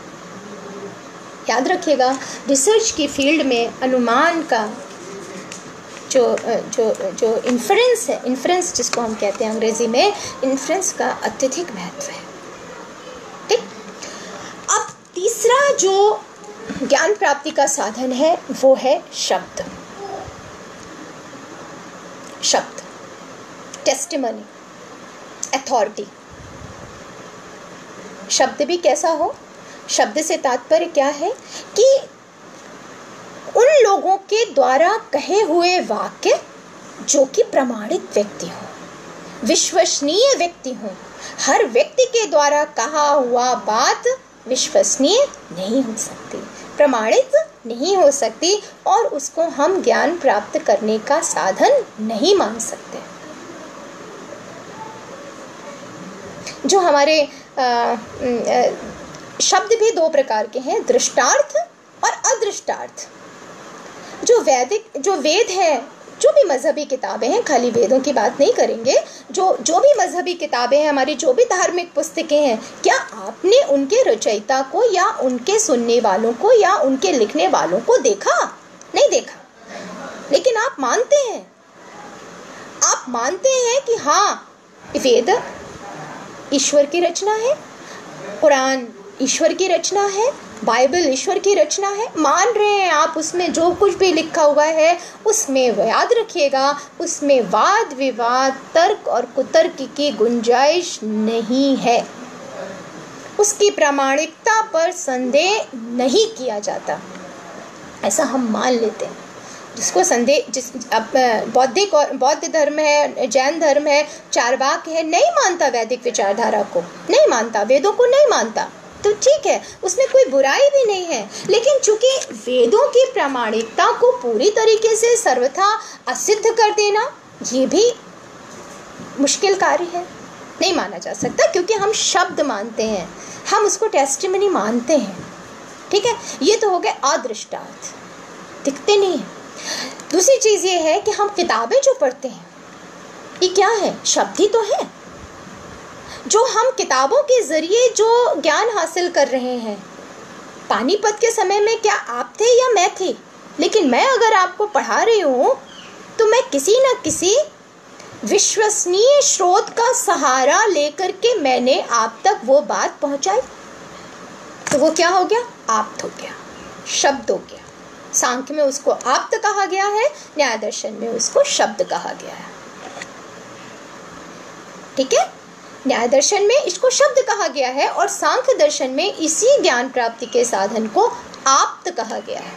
Speaker 1: याद रखिएगा, रिसर्च की फील्ड में अनुमान का जो जो जो इन्फ्रेंस है, इन्फ्रेंस जिसको हम कहते हैं अंग्रेजी में, इन्फ्रेंस का अत्यधिक महत्व है। ठीक। अब तीसरा जो ज्ञान प्राप्ति का साधन है वो है शब्द। शब्द, टेस्टिमनी, अथॉरिटी। शब्द भी कैसा हो? शब्द से तात्पर्य क्या है कि उन लोगों के द्वारा कहे हुए वाक्य जो कि प्रमाणित व्यक्ति हो, विश्वसनीय व्यक्ति हो। हर व्यक्ति के द्वारा कहा हुआ बात विश्वसनीय नहीं हो सकती, प्रमाणित नहीं हो सकती, और उसको हम ज्ञान प्राप्त करने का साधन नहीं मान सकते। जो हमारे आ, आ, शब्द भी दो प्रकार के हैं, दृष्टार्थ और अदृष्टार्थ। जो वैदिक जो वेद है, जो भी मजहबी किताबें हैं, खाली वेदों की बात नहीं करेंगे, जो जो भी मजहबी किताबें हैं, हमारी जो भी धार्मिक पुस्तकें हैं, क्या आपने उनके रचयिता को या उनके सुनने वालों को या उनके लिखने वालों को देखा? नहीं देखा, लेकिन आप मानते हैं, आप मानते हैं कि हाँ वेद ईश्वर की रचना है, कुरान ईश्वर की रचना है, बाइबल ईश्वर की रचना है, मान रहे हैं आप। उसमें जो कुछ भी लिखा हुआ है उसमें, याद रखिएगा, उसमें वाद विवाद, तर्क और कुतर्क की गुंजाइश नहीं है, उसकी प्रामाणिकता पर संदेह नहीं किया जाता, ऐसा हम मान लेते हैं। जिसको संदेह जिस अब बौद्धिक और बौद्ध धर्म है, जैन धर्म है, चारवाक है, नहीं मानता वैदिक विचारधारा को, नहीं मानता, वेदों को नहीं मानता, तो ठीक है, उसमें कोई बुराई भी नहीं है। लेकिन चूंकि वेदों की प्रामाणिकता को पूरी तरीके से सर्वथा असिद्ध कर देना ये भी मुश्किल कार्य है, नहीं माना जा सकता, क्योंकि हम शब्द मानते हैं, हम उसको टेस्टिमनी मानते हैं। ठीक है, ये तो हो गए अदृष्टार्थ, दिखते नहीं है। दूसरी चीज़ ये है कि हम किताबें जो पढ़ते हैं ये क्या है, शब्द ही तो है। जो हम किताबों के जरिए जो ज्ञान हासिल कर रहे हैं, पानीपत के समय में क्या आप थे या मैं थी, लेकिन मैं अगर आपको पढ़ा रही हूँ तो मैं किसी न किसी विश्वसनीय स्रोत का सहारा लेकर के मैंने आप तक वो बात पहुँचाई, तो वो क्या हो गया, आप्त हो गया, शब्द हो गया। सांख्य में उसको आप्त कहा गया है, न्याय दर्शन में उसको शब्द कहा गया है। ठीक है, न्याय दर्शन में इसको शब्द कहा गया है और सांख्य दर्शन में इसी ज्ञान प्राप्ति के साधन को आप्त कहा गया है।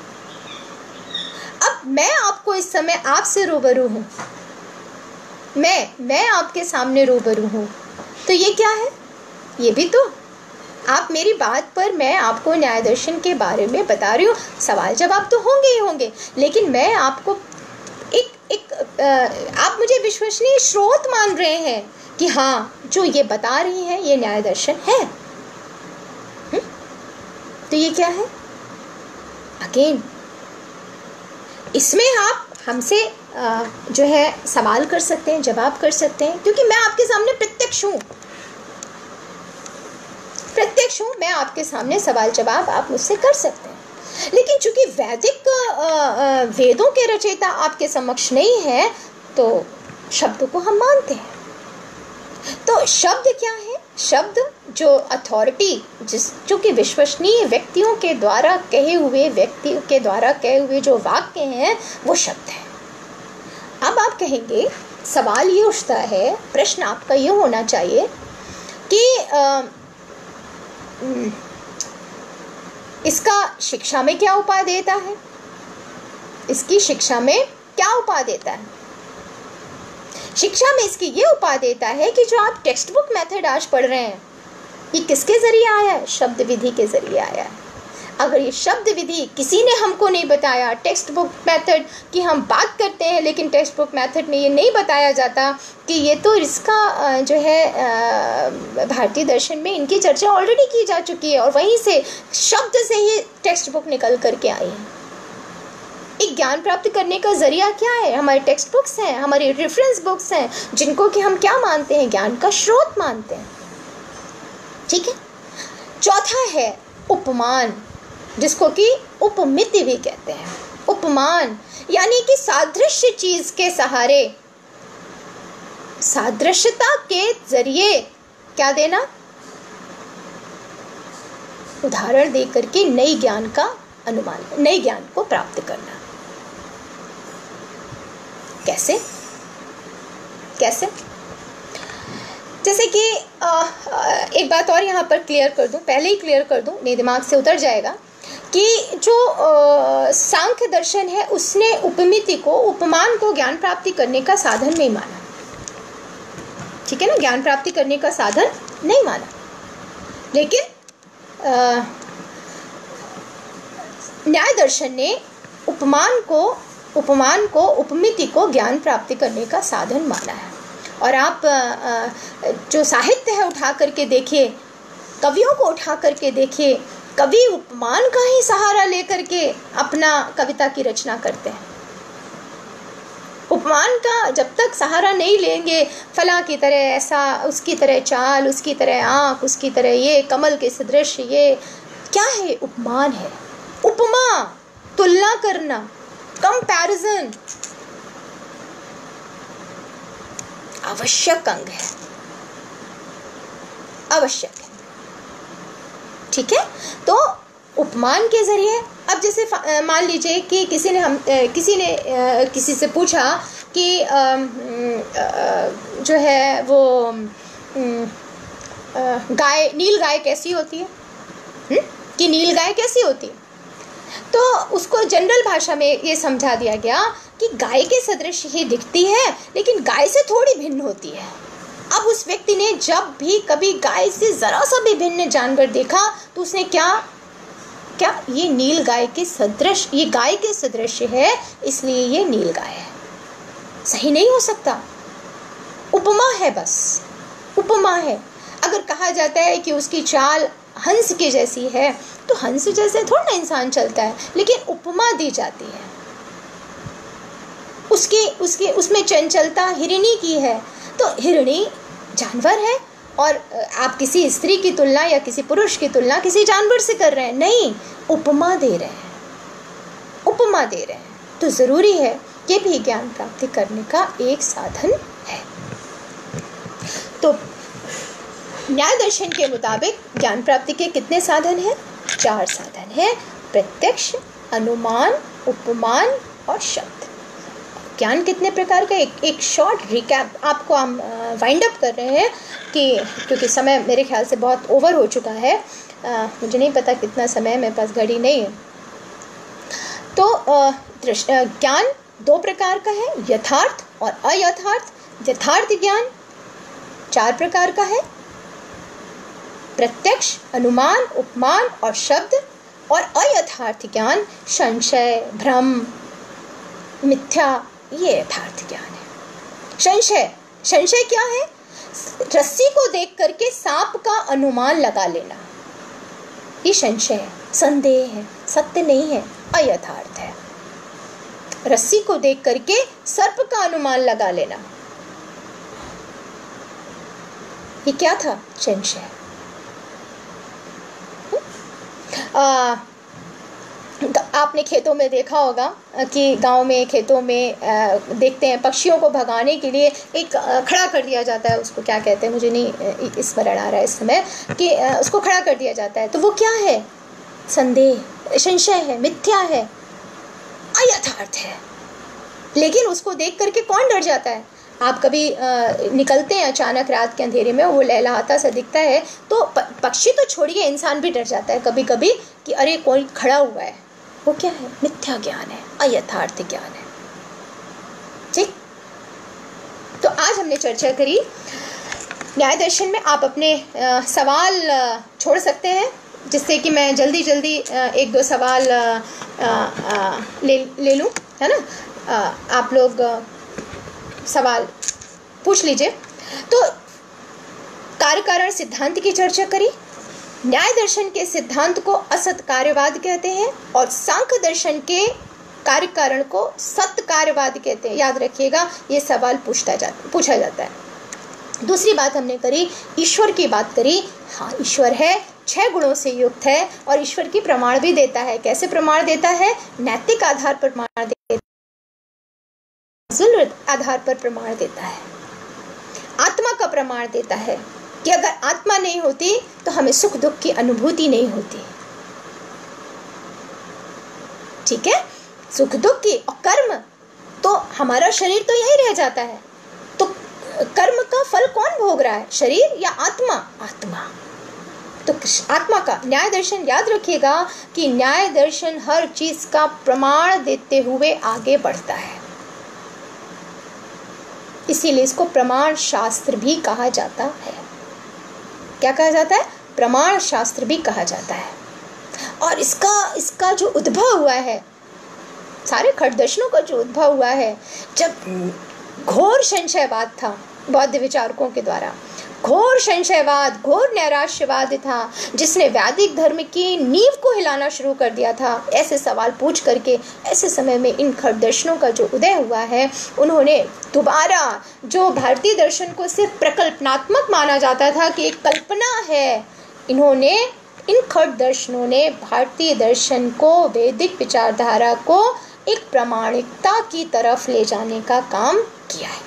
Speaker 1: अब मैं आपको इस समय आपसे रूबरू हूं, मैं मैं आपके सामने रूबरू हूं, तो ये क्या है, ये भी तो आप मेरी बात पर मैं आपको न्याय दर्शन के बारे में बता रही हूँ, सवाल जवाब तो होंगे ही होंगे, लेकिन मैं आपको एक एक आ, आप मुझे विश्वसनीय स्रोत मान रहे हैं कि हाँ जो ये बता रही है ये न्याय दर्शन है। हुँ? तो ये क्या है, अगेन इसमें आप हमसे जो है सवाल कर सकते हैं, जवाब कर सकते हैं, क्योंकि मैं आपके सामने प्रत्यक्ष हूँ, प्रत्यक्ष हूँ, मैं आपके सामने सवाल जवाब आप मुझसे कर सकते हैं। लेकिन चूंकि वैदिक वेदों के रचयिता आपके समक्ष नहीं है तो शब्द को हम मानते हैं। तो शब्द क्या है, शब्द जो अथॉरिटी जिस जो कि विश्वसनीय व्यक्तियों के द्वारा कहे हुए व्यक्ति के द्वारा कहे हुए जो वाक्य हैं वो शब्द है। अब आप कहेंगे, सवाल ये उठता है, प्रश्न आपका ये होना चाहिए कि आ, इसका शिक्षा में क्या उपाय देता है, इसकी शिक्षा में क्या उपाय देता है। शिक्षा में इसकी ये उपाय देता है कि जो आप टेक्स्ट बुक मेथड आज पढ़ रहे हैं ये किसके जरिए आया है, शब्द विधि के जरिए आया है। अगर ये शब्द विधि किसी ने हमको नहीं बताया, टेक्स्ट बुक मेथड की हम बात करते हैं लेकिन टेक्स्ट बुक मेथड में ये नहीं बताया जाता कि ये तो इसका जो है भारतीय दर्शन में इनकी चर्चा ऑलरेडी की जा चुकी है और वहीं से शब्द से ही टेक्स्ट बुक निकल करके आई है। एक ज्ञान प्राप्त करने का जरिया क्या है, हमारे टेक्स्ट बुक्स हैं, हमारी रेफरेंस बुक्स हैं, जिनको कि हम क्या मानते हैं, ज्ञान का स्रोत मानते हैं। ठीक है, चौथा है उपमान, जिसको कि उपमिति भी कहते हैं। उपमान यानी कि सादृश्य चीज के सहारे, सादृश्यता के जरिए क्या देना, उदाहरण दे करके नई ज्ञान का अनुमान, नए ज्ञान को प्राप्त करना। कैसे कैसे जैसे कि आ, एक बात और यहाँ पर क्लियर कर दूं, पहले ही क्लियर कर दूं, नहीं दिमाग से उतर जाएगा, कि जो सांख्य दर्शन है उसने उपमिति को, उपमान को ज्ञान प्राप्ति करने का साधन नहीं माना। ठीक है ना, ज्ञान प्राप्ति करने का साधन नहीं माना, लेकिन न्याय दर्शन ने उपमान को उपमान को उपमिति को ज्ञान प्राप्ति करने का साधन माना है। और आप जो साहित्य है उठा करके देखिए, कवियों को उठा करके देखिए, कवि उपमान का ही सहारा लेकर के अपना कविता की रचना करते हैं। उपमान का जब तक सहारा नहीं लेंगे, फला की तरह ऐसा, उसकी तरह चाल, उसकी तरह आँख, उसकी तरह ये, कमल के सदृश, ये क्या है, उपमान है। उपमा, तुलना करना, कंपैरिजन आवश्यक अंग है, आवश्यक है। ठीक है, तो उपमान के जरिए, अब जैसे मान लीजिए कि किसी ने हम किसी ने किसी से पूछा कि जो है वो गाय, नील गाय कैसी होती है, हुँ? कि नील गाय कैसी होती है। तो उसको जनरल भाषा में ये समझा दिया गया कि गाय के सदृश ही दिखती है, लेकिन गाय से थोड़ी भिन्न होती है। अब उस व्यक्ति ने जब भी कभी गाय से ज़रा सा भी भिन्न जानवर देखा तो उसने क्या क्या ये नील गाय के सदृश, ये गाय के सदृश है इसलिए ये नील गाय है। सही नहीं हो सकता, उपमा है, बस उपमा है। अगर कहा जाता है कि उसकी चाल हंस की जैसी है तो हंस जैसे थोड़ा ना इंसान चलता है, लेकिन उपमा दी जाती है। उसके उसके उसमें चंचलता हिरणी की है, तो हिरणी जानवर है और आप किसी स्त्री की तुलना या किसी पुरुष की तुलना किसी जानवर से कर रहे हैं, नहीं, उपमा दे रहे हैं, उपमा दे रहे हैं। तो ज़रूरी है ये भी ज्ञान प्राप्ति करने का एक साधन है। तो न्याय दर्शन के मुताबिक ज्ञान प्राप्ति के कितने साधन हैं? चार साधन हैं, प्रत्यक्ष, अनुमान, उपमान और शब्द। ज्ञान कितने प्रकार का, एक एक शॉर्ट रिकैप आपको हम वाइंड अप कर रहे हैं कि क्योंकि समय मेरे ख्याल से बहुत ओवर हो चुका है। आ, मुझे नहीं पता कितना समय, मेरे पास घड़ी नहीं है। तो ज्ञान दो प्रकार का है, यथार्थ और अयथार्थ। यथार्थ ज्ञान चार प्रकार का है, प्रत्यक्ष, अनुमान, उपमान और शब्द। और अयथार्थ ज्ञान संशय, भ्रम, मिथ्या, ये यथार्थ ज्ञान है। संशय, संशय क्या है? रस्सी को देख करके सांप का अनुमान लगा लेना, ये संशय है, संदेह है, सत्य नहीं है, अयथार्थ है। रस्सी को देख करके सर्प का अनुमान लगा लेना, ये क्या था? संशय। आ, आपने खेतों में देखा होगा कि गांव में खेतों में आ, देखते हैं पक्षियों को भगाने के लिए एक आ, खड़ा कर दिया जाता है, उसको क्या कहते हैं मुझे नहीं स्मरण आ रहा है इस समय, कि आ, उसको खड़ा कर दिया जाता है। तो वो क्या है? संदेह, संशय है, मिथ्या है, अयथार्थ है। लेकिन उसको देख करके कौन डर जाता है? आप कभी आ, निकलते हैं अचानक रात के अंधेरे में, वो लहलहाता सा दिखता है तो पक्षी तो छोड़िए, इंसान भी डर जाता है कभी कभी कि अरे कोई खड़ा हुआ है। वो क्या है? मिथ्या ज्ञान है, अयथार्थ ज्ञान है। ठीक, तो आज हमने चर्चा करी न्याय दर्शन में। आप अपने आ, सवाल आ, छोड़ सकते हैं, जिससे कि मैं जल्दी जल्दी आ, एक दो सवाल आ, आ, ले ले लूँ, है ना। आ, आप लोग आ, सवाल पूछ लीजिए। तो कार्य कारण सिद्धांत की चर्चा करी। न्याय दर्शन के सिद्धांत को असत कार्यवाद कहते हैं और सांख्य दर्शन के कार्य कारण को सत्य कार्यवाद कहते हैं। याद रखिएगा, ये सवाल पूछता जाता पूछा जाता है। दूसरी बात हमने करी, ईश्वर की बात करी। हाँ, ईश्वर है, छह गुणों से युक्त है और ईश्वर की प्रमाण भी देता है। कैसे प्रमाण देता है? नैतिक आधार पर प्रमाण देता है, जरूरत आधार पर प्रमाण देता है, आत्मा का प्रमाण देता है कि अगर आत्मा नहीं होती तो हमें सुख दुख की अनुभूति नहीं होती। ठीक है, सुख दुख की। और कर्म तो हमारा शरीर तो यही रह जाता है, तो कर्म का फल कौन भोग रहा है? शरीर या आत्मा? आत्मा। तो आत्मा का न्याय दर्शन, याद रखिएगा कि न्याय दर्शन हर चीज का प्रमाण देते हुए आगे बढ़ता है, इसीलिए इसको प्रमाण शास्त्र भी कहा जाता है। क्या कहा जाता है? प्रमाण शास्त्र भी कहा जाता है। और इसका इसका जो उद्भव हुआ है, सारे खट दर्शनों का जो उद्भव हुआ है, जब घोर संशयवाद था बौद्ध विचारकों के द्वारा, घोर संशयवाद, घोर नैराश्यवाद था, जिसने वैदिक धर्म की नींव को हिलाना शुरू कर दिया था। ऐसे सवाल पूछ करके ऐसे समय में इन खट दर्शनों का जो उदय हुआ है, उन्होंने दोबारा जो भारतीय दर्शन को सिर्फ प्रकल्पनात्मक माना जाता था कि एक कल्पना है, इन्होंने इन खट दर्शनों ने भारतीय दर्शन को, वैदिक विचारधारा को एक प्रामाणिकता की तरफ ले जाने का काम किया है।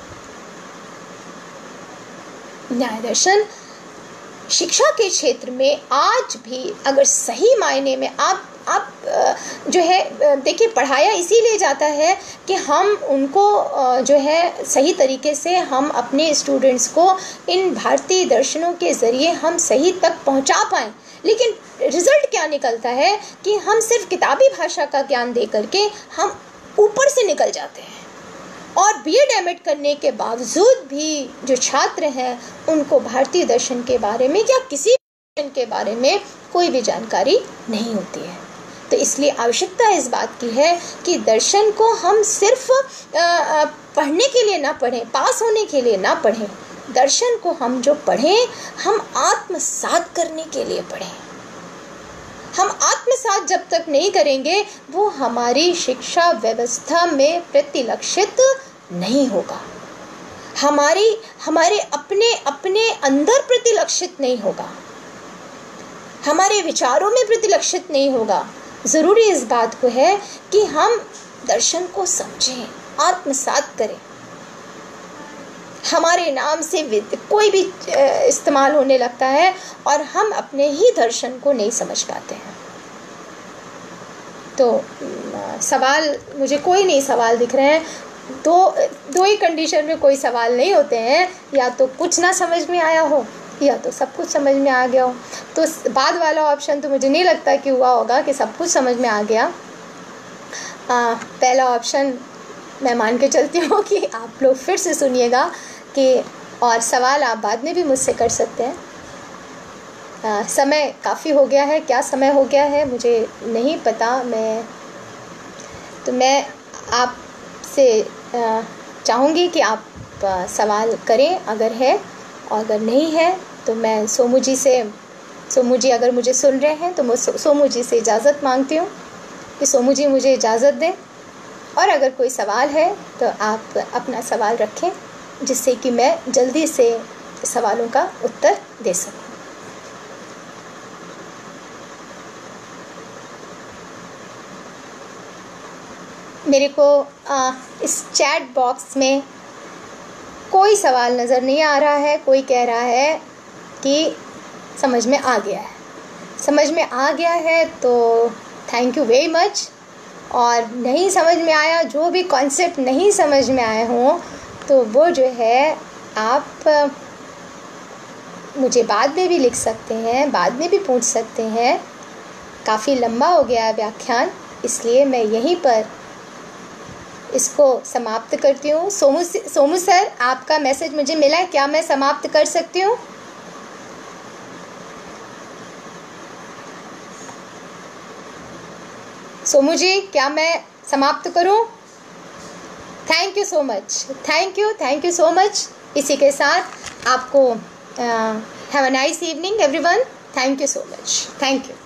Speaker 1: न्याय दर्शन शिक्षा के क्षेत्र में आज भी अगर सही मायने में आप आप जो है देखिए, पढ़ाया इसीलिए जाता है कि हम उनको जो है सही तरीके से हम अपने स्टूडेंट्स को इन भारतीय दर्शनों के ज़रिए हम सही तक पहुंचा पाएं। लेकिन रिजल्ट क्या निकलता है कि हम सिर्फ किताबी भाषा का ज्ञान दे करके हम ऊपर से निकल जाते हैं, और बीएड एमएड करने के बावजूद भी जो छात्र हैं उनको भारतीय दर्शन के बारे में या किसी दर्शन के बारे में कोई भी जानकारी नहीं होती है। तो इसलिए आवश्यकता इस बात की है कि दर्शन को हम सिर्फ पढ़ने के लिए ना पढ़ें, पास होने के लिए ना पढ़ें। दर्शन को हम जो पढ़ें हम आत्मसात करने के लिए पढ़ें। हम आत्मसात जब तक नहीं करेंगे वो हमारी शिक्षा व्यवस्था में प्रतिलक्षित नहीं होगा, हमारी हमारे अपने अपने अंदर प्रतिलक्षित नहीं होगा, हमारे विचारों में प्रतिलक्षित नहीं होगा। ज़रूरी इस बात को है कि हम दर्शन को समझें, आत्मसात करें। हमारे नाम से विद कोई भी इस्तेमाल होने लगता है और हम अपने ही दर्शन को नहीं समझ पाते हैं। तो सवाल मुझे कोई नहीं सवाल दिख रहे हैं। दो दो ही कंडीशन में कोई सवाल नहीं होते हैं, या तो कुछ ना समझ में आया हो या तो सब कुछ समझ में आ गया हो। तो बाद वाला ऑप्शन तो मुझे नहीं लगता कि हुआ होगा कि सब कुछ समझ में आ गया। आ, पहला ऑप्शन मैं मान के चलती हूँ कि आप लोग फिर से सुनिएगा कि और सवाल आप बाद में भी मुझसे कर सकते हैं। आ, समय काफ़ी हो गया है, क्या समय हो गया है मुझे नहीं पता। मैं तो मैं आपसे चाहूँगी कि आप आ, सवाल करें अगर है, और अगर नहीं है तो मैं सोमू जी से सोमू जी अगर मुझे सुन रहे हैं तो मैं सो, सोमू जी से इजाज़त मांगती हूँ कि सोमू जी मुझे इजाज़त दें, और अगर कोई सवाल है तो आप अपना सवाल रखें जिससे कि मैं जल्दी से सवालों का उत्तर दे सकूं। मेरे को आ, इस चैट बॉक्स में कोई सवाल नज़र नहीं आ रहा है। कोई कह रहा है कि समझ में आ गया है। समझ में आ गया है तो थैंक यू वेरी मच। और नहीं समझ में आया, जो भी कॉन्सेप्ट नहीं समझ में आए हों तो वो जो है आप मुझे बाद में भी लिख सकते हैं, बाद में भी पूछ सकते हैं। काफ़ी लंबा हो गया है व्याख्यान, इसलिए मैं यहीं पर इसको समाप्त करती हूँ। सोमू सोमू सर, आपका मैसेज मुझे मिला है, क्या मैं समाप्त कर सकती हूँ? सोमू जी, क्या मैं समाप्त करूँ? Thank you so much, thank you thank you so much. इसी के साथ आपको have a nice evening everyone. Thank you so much, thank you.